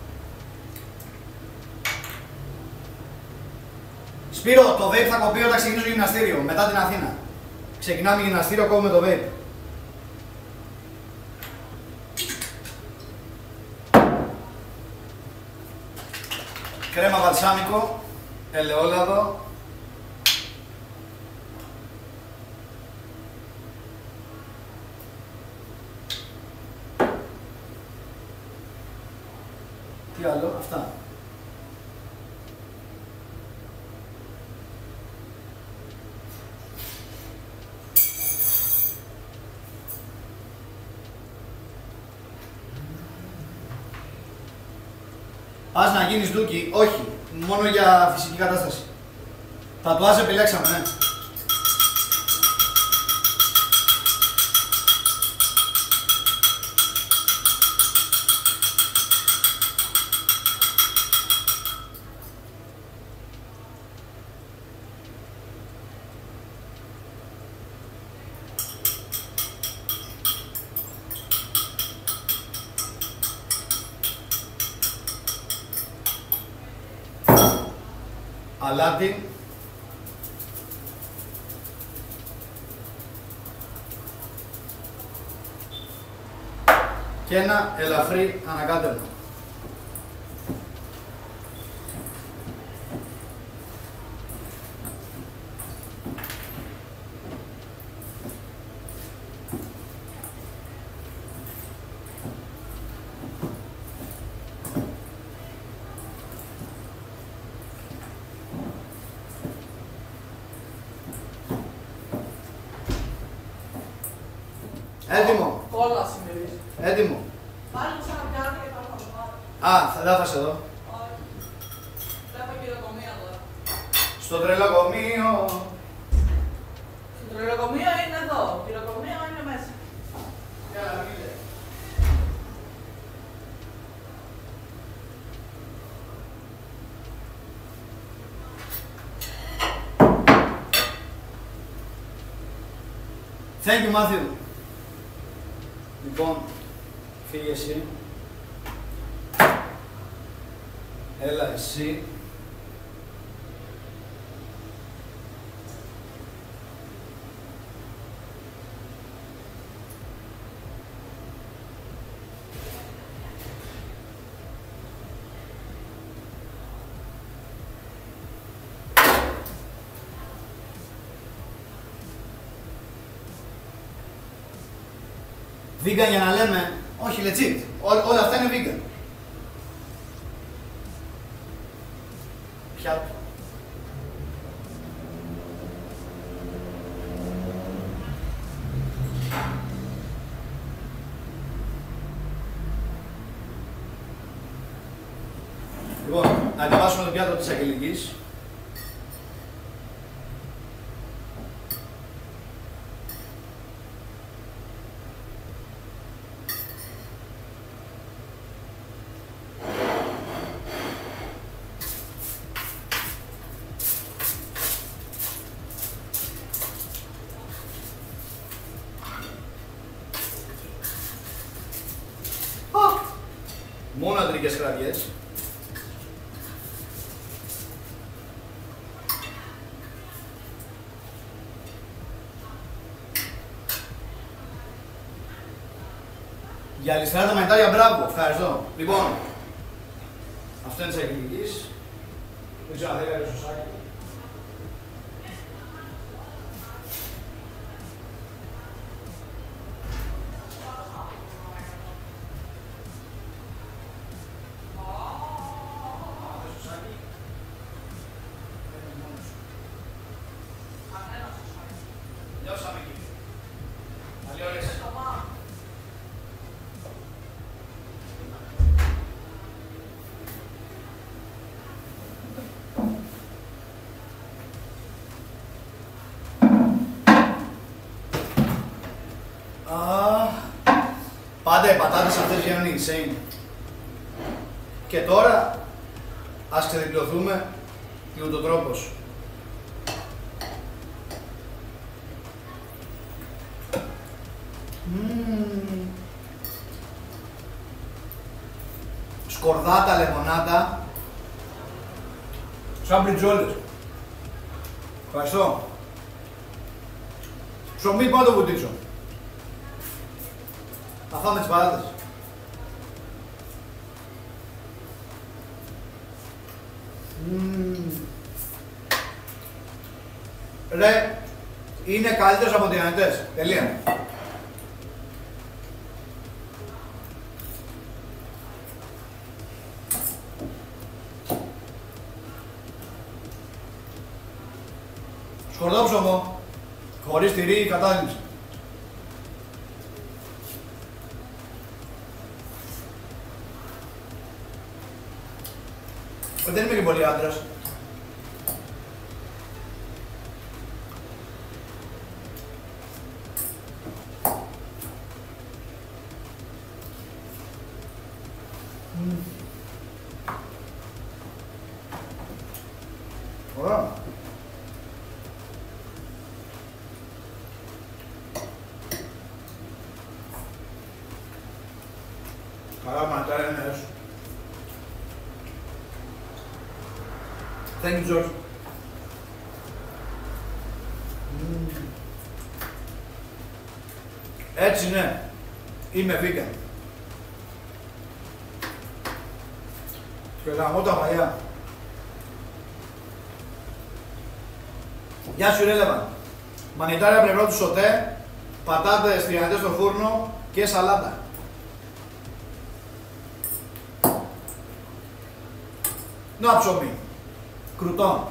Σπύρο, το vape θα κοπεί όταν ξεκινήσω γυμναστήριο, μετά την Αθήνα. Ξεκινάμε γυμναστήριο, κόβουμε το vape. Κρέμα βαλσάμικο, ελαιόλαδο. Τι άλλο, αυτά. Πας να γίνεις ντούκι, όχι, μόνο για φυσική κατάσταση. Τατουάζ επιλέξαμε, ναι. Αλάτι. Και ένα ελαφρύ ανακάτευμα. Έτοιμο. Κόλλα σημερίζει. Έτοιμο. Πάλι ξαναπιάτε και θα το πάρω. Α, θα δάφασε εδώ. Όχι. Βλέπω κυροκομεία τώρα. Στο τρελοκομείο. Το τρελοκομείο είναι εδώ. Το κυροκομείο είναι μέσα. Καλά, μίλε. Thank you, Matthew. Λοιπόν, φύγε εσύ. Έλα εσύ. Vegan για να λέμε, όχι legit, όλα αυτά είναι vegan. Πιάτο. Λοιπόν, να ανεβάσουμε το πιάτο της Αγγελικής. Μόνο αντρικές κραυγές. Για αριστερά τα μανιτάρια, μπράβο, ευχαριστώ. Λοιπόν, αυτό είναι της Αγγελικής. Δεν ξέρω αν θέλει κάποιο σωσάκι. Πάντα οι πατάτες αυτές βγαίνουν insane. Και τώρα ας ξεδιπλωθούμε και ούτω τρόπος. Σκορδάτα, λεμονάτα, σαν μπριτζόλες. Ευχαριστώ. Ψωμί πάω το βουτήξω. Θα φάμε τις παράτες. Ρε, είναι καλύτερος από τηγανιτές. Τελεία. Σκορδόψωμο, χωρίς τυρί ή κατάληψη. Δεν είμαι και πολύ άντρας. Ωραία. Καλά μαντάρια είναι έσω. Thank you, George. Έτσι ναι, είμαι vegan. Και γαμώ τα μαλλιά. Γεια σου Ρέλεβαν. Μανιτάρια πλευρό του σοτέ, πατάτες τηγανιτές στο φούρνο και σαλάτα. Να ψωμί. Κρουτών.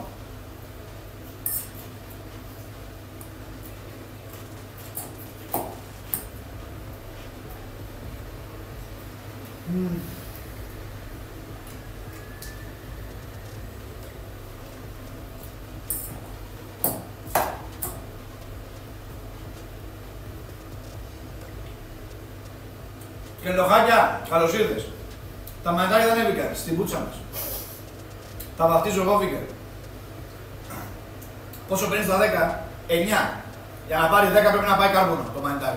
Και λοχάκια, καλώς ήρθες. Τα μανιτάρια δεν έβηκαν στην πούτσα μας. Τα βαφτίζω εγώ, Βίγκερ. Πόσο παίρνεις τα 10? 9. Για να πάρει 10 πρέπει να πάει κάρβουνο το μανιτάρι.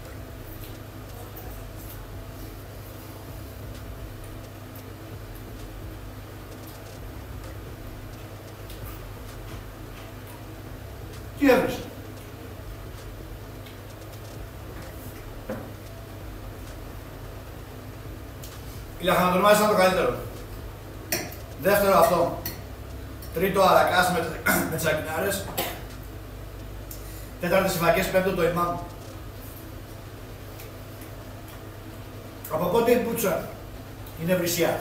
Τι έβρισε? Η λαχανοτορμάης ήταν το καλύτερο. Δεύτερο αυτό. Τρίτο αρακάς με τσακινάρες. Τέταρτη συμφακές, πέμπτο το ημάμ. Από πότε η πουτσα είναι βρυσιά?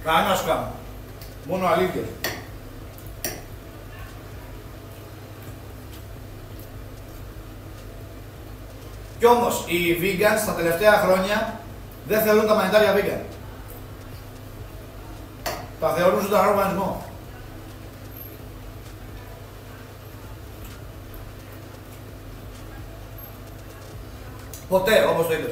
Κανένα σου κάνω. Μόνο αλήθεια. Κι όμως οι vegans τα τελευταία χρόνια δεν θεωρούν τα μανιτάρια vegan. Τα θεωρούν ζωντανό οργανισμό. Ποτέ, όπως το είπες.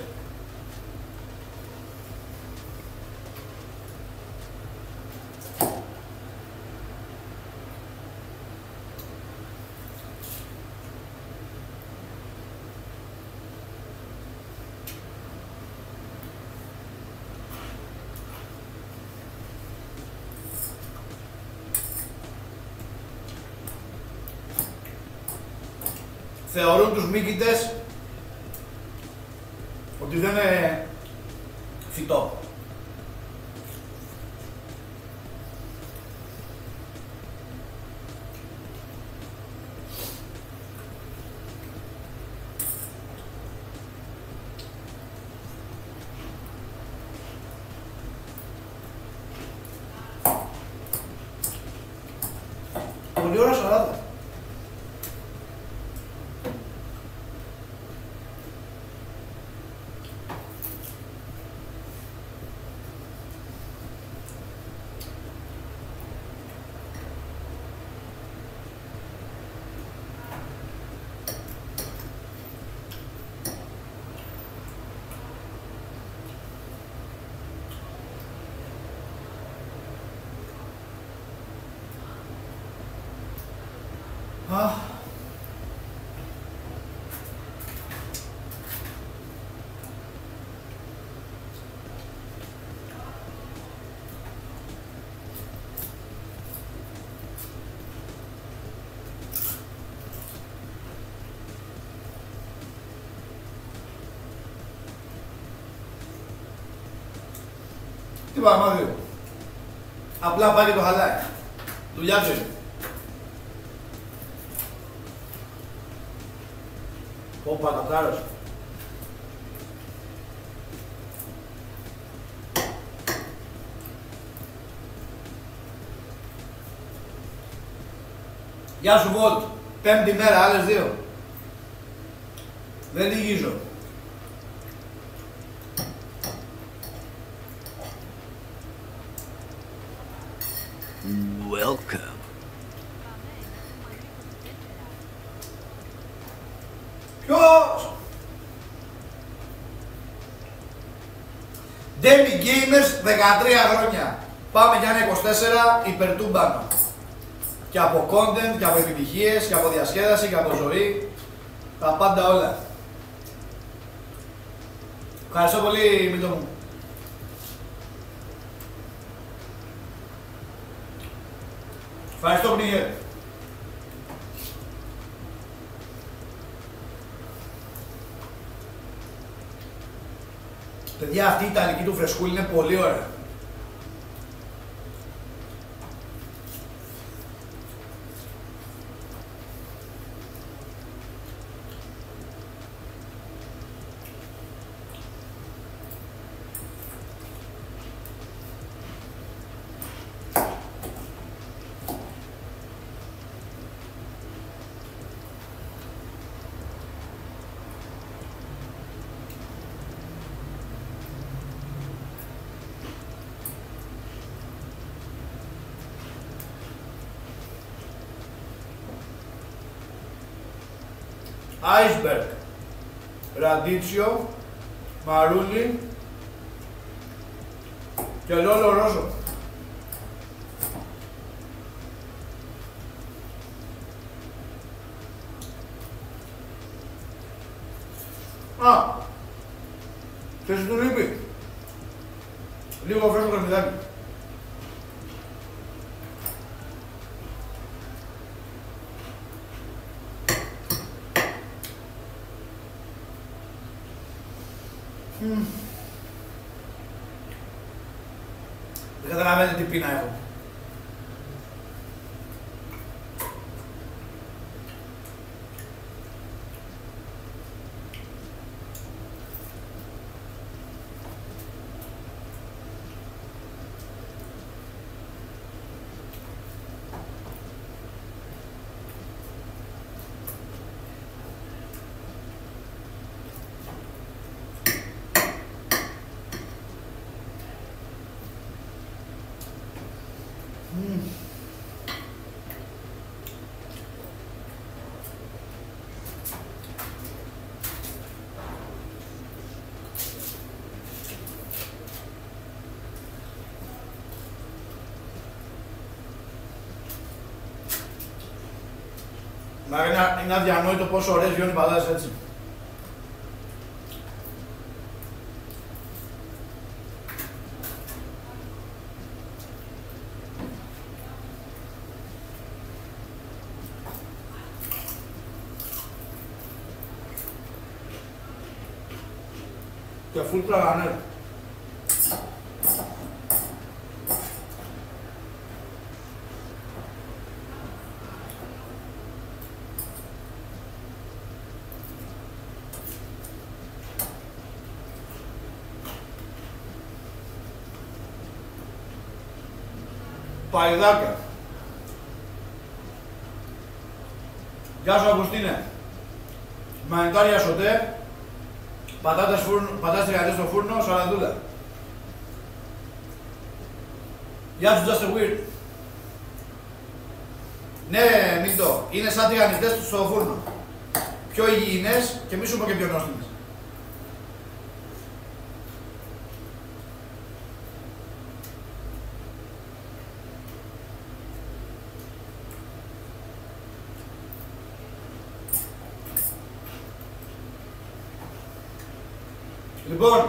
Θεωρούν τους μύκητες ότι δεν είναι φυτό. Πολύ ωραία σαλάτα. Τι παραμάδι. Απλά πάει και το χαλάει. Δουλειά του είναι. Όπα, το κάρος. Γεια σου Βολτ. Πέμπτη μέρα, άλλες δύο. Δεν λυγίζω. Welcome. Ποιος? Demi Gamers 13 χρόνια. Πάμε για ένα 24 υπερτούμπανο. Και από content, και από επιτυχίες, και από διασκέδαση, και από ζωή. Τα πάντα όλα. Ευχαριστώ πολύ, Μήτο μου. Ευχαριστώ, Πνίγε. Παιδιά, αυτή η ιταλική του φρεσκούλη είναι πολύ ωραία. Iceberg, ραντίτσιο, μαρούλι και λόλο ρόζο. Α, και σου του λείπει. Λίγο φρέσκο κρεμμυδάκι. Δεν καταλαβαίνετε τι πείνα έχω. Μα είναι αδιανόητο πόσο ωραίες βιώνει πατάτες έτσι. Και full τραγανέρ. Παϊδάκια. Γεια σου Αυγουστίνε. Μανιτάρια σωτέ. Πατάτες τηγανιτές στο φούρνο, σαλαδούλα. Γεια σου Just a Weird. Ναι, Μίλτο, είναι σαν τηγανιτές στο φούρνο. Πιο υγιεινές και μη σου πω και πιο νόστιμες. Λοιπόν,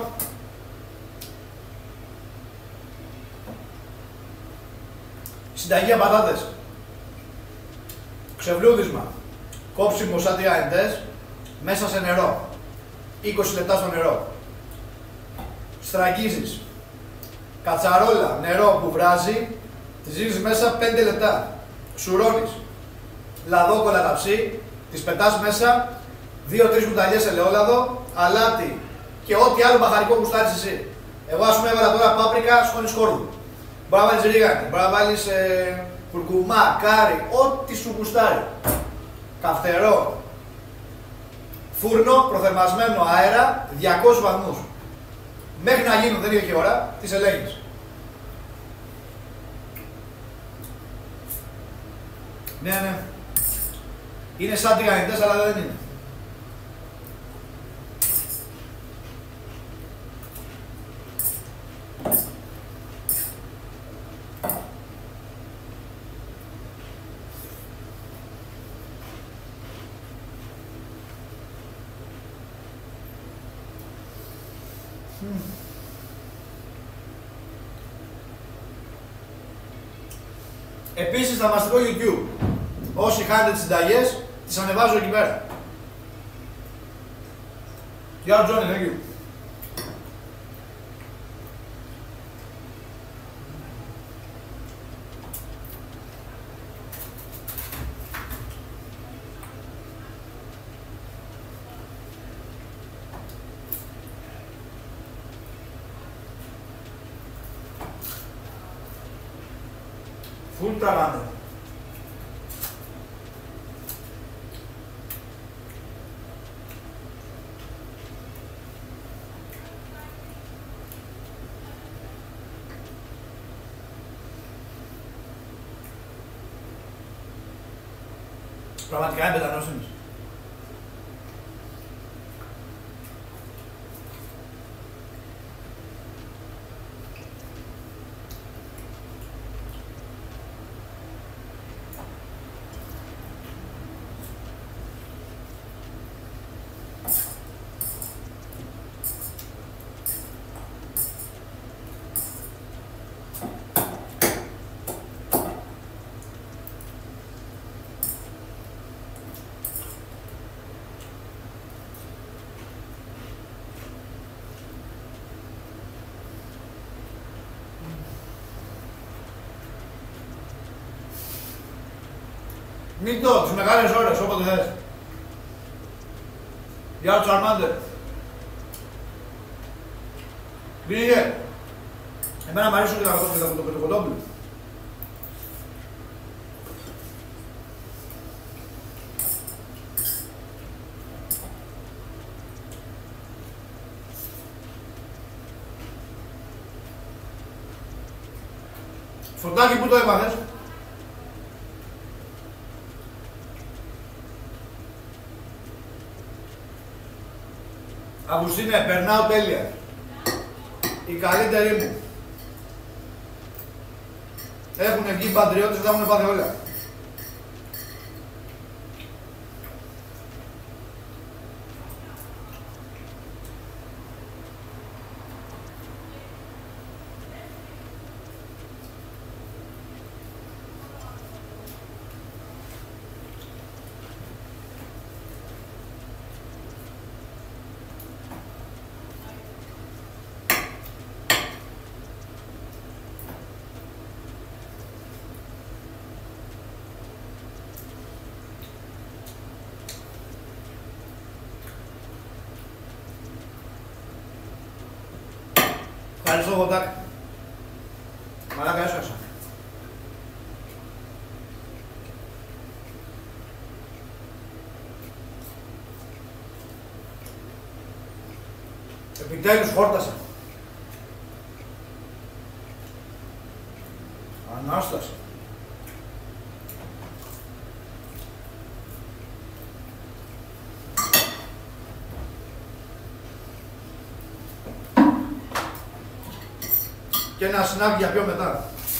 συνταγή για πατάτες. Ξεβλούδισμα, κόψιμο σαν τηγανιτές, μέσα σε νερό, 20 λεπτά στο νερό. Στραγγίζεις, κατσαρόλα, νερό που βράζει, τη ρίχνεις μέσα 5 λεπτά. Σουρώνεις, λαδόκολλα ταψί, τις πετάς μέσα, 2-3 κουταλιές ελαιόλαδο, αλάτι και ό,τι άλλο μπαχαρικό γουστάρεις εσύ. Εγώ ας πούμε έβαλα τώρα πάπρικα, σκόνη σκόρδου. Μπορεί να βάλεις ρίγανη, μπορεί να βάλεις κουρκουμά, κάρι, ό,τι σου γουστάρει. Καυτερό. Φούρνο, προθερμασμένο αέρα, 200 βαθμούς. Μέχρι να γίνουν, δεν είναι και ώρα, τις ελέγχεις. Ναι, ναι. Είναι σαν τηγανιτές, αλλά δεν είναι. Επίσης θα μαστικό YouTube. Όσοι χάνετε τις συνταγές, τις ανεβάζω εκεί πέρα. Γεια σου Τζόνι, thank you. Φουλ τραγάνε. Πραγματικά είναι πετανόσιμες. Μην το, τις μεγάλες ώρες, όποτε θες. Γεια του Αρμάντερ. Γκρίγε. Εμένα μου αρέσουν και τα κοτόπουλα. Φωτάκι, πού το έμαθες? Αυγουστίνε, περνάω τέλεια. Η καλύτερη μου. Έχουν βγει πατριώτες, τα έχουν πάθει όλα. βοτάκι. Μαλάκα έσωσα. Επιτέλους χόρτασα. Ανάσταση. Και ένα σνακ για πιο μετά.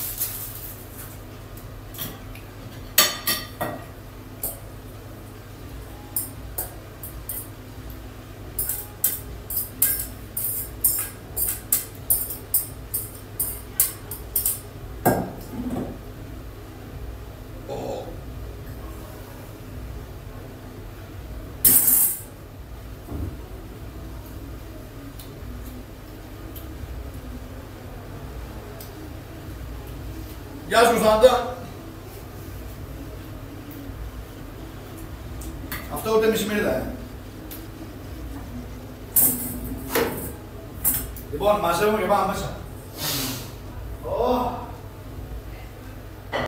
Γεια σου Σάντα. Αυτό ούτε μισημερίδα, Λοιπόν, μαζεύουμε και πάμε μέσα.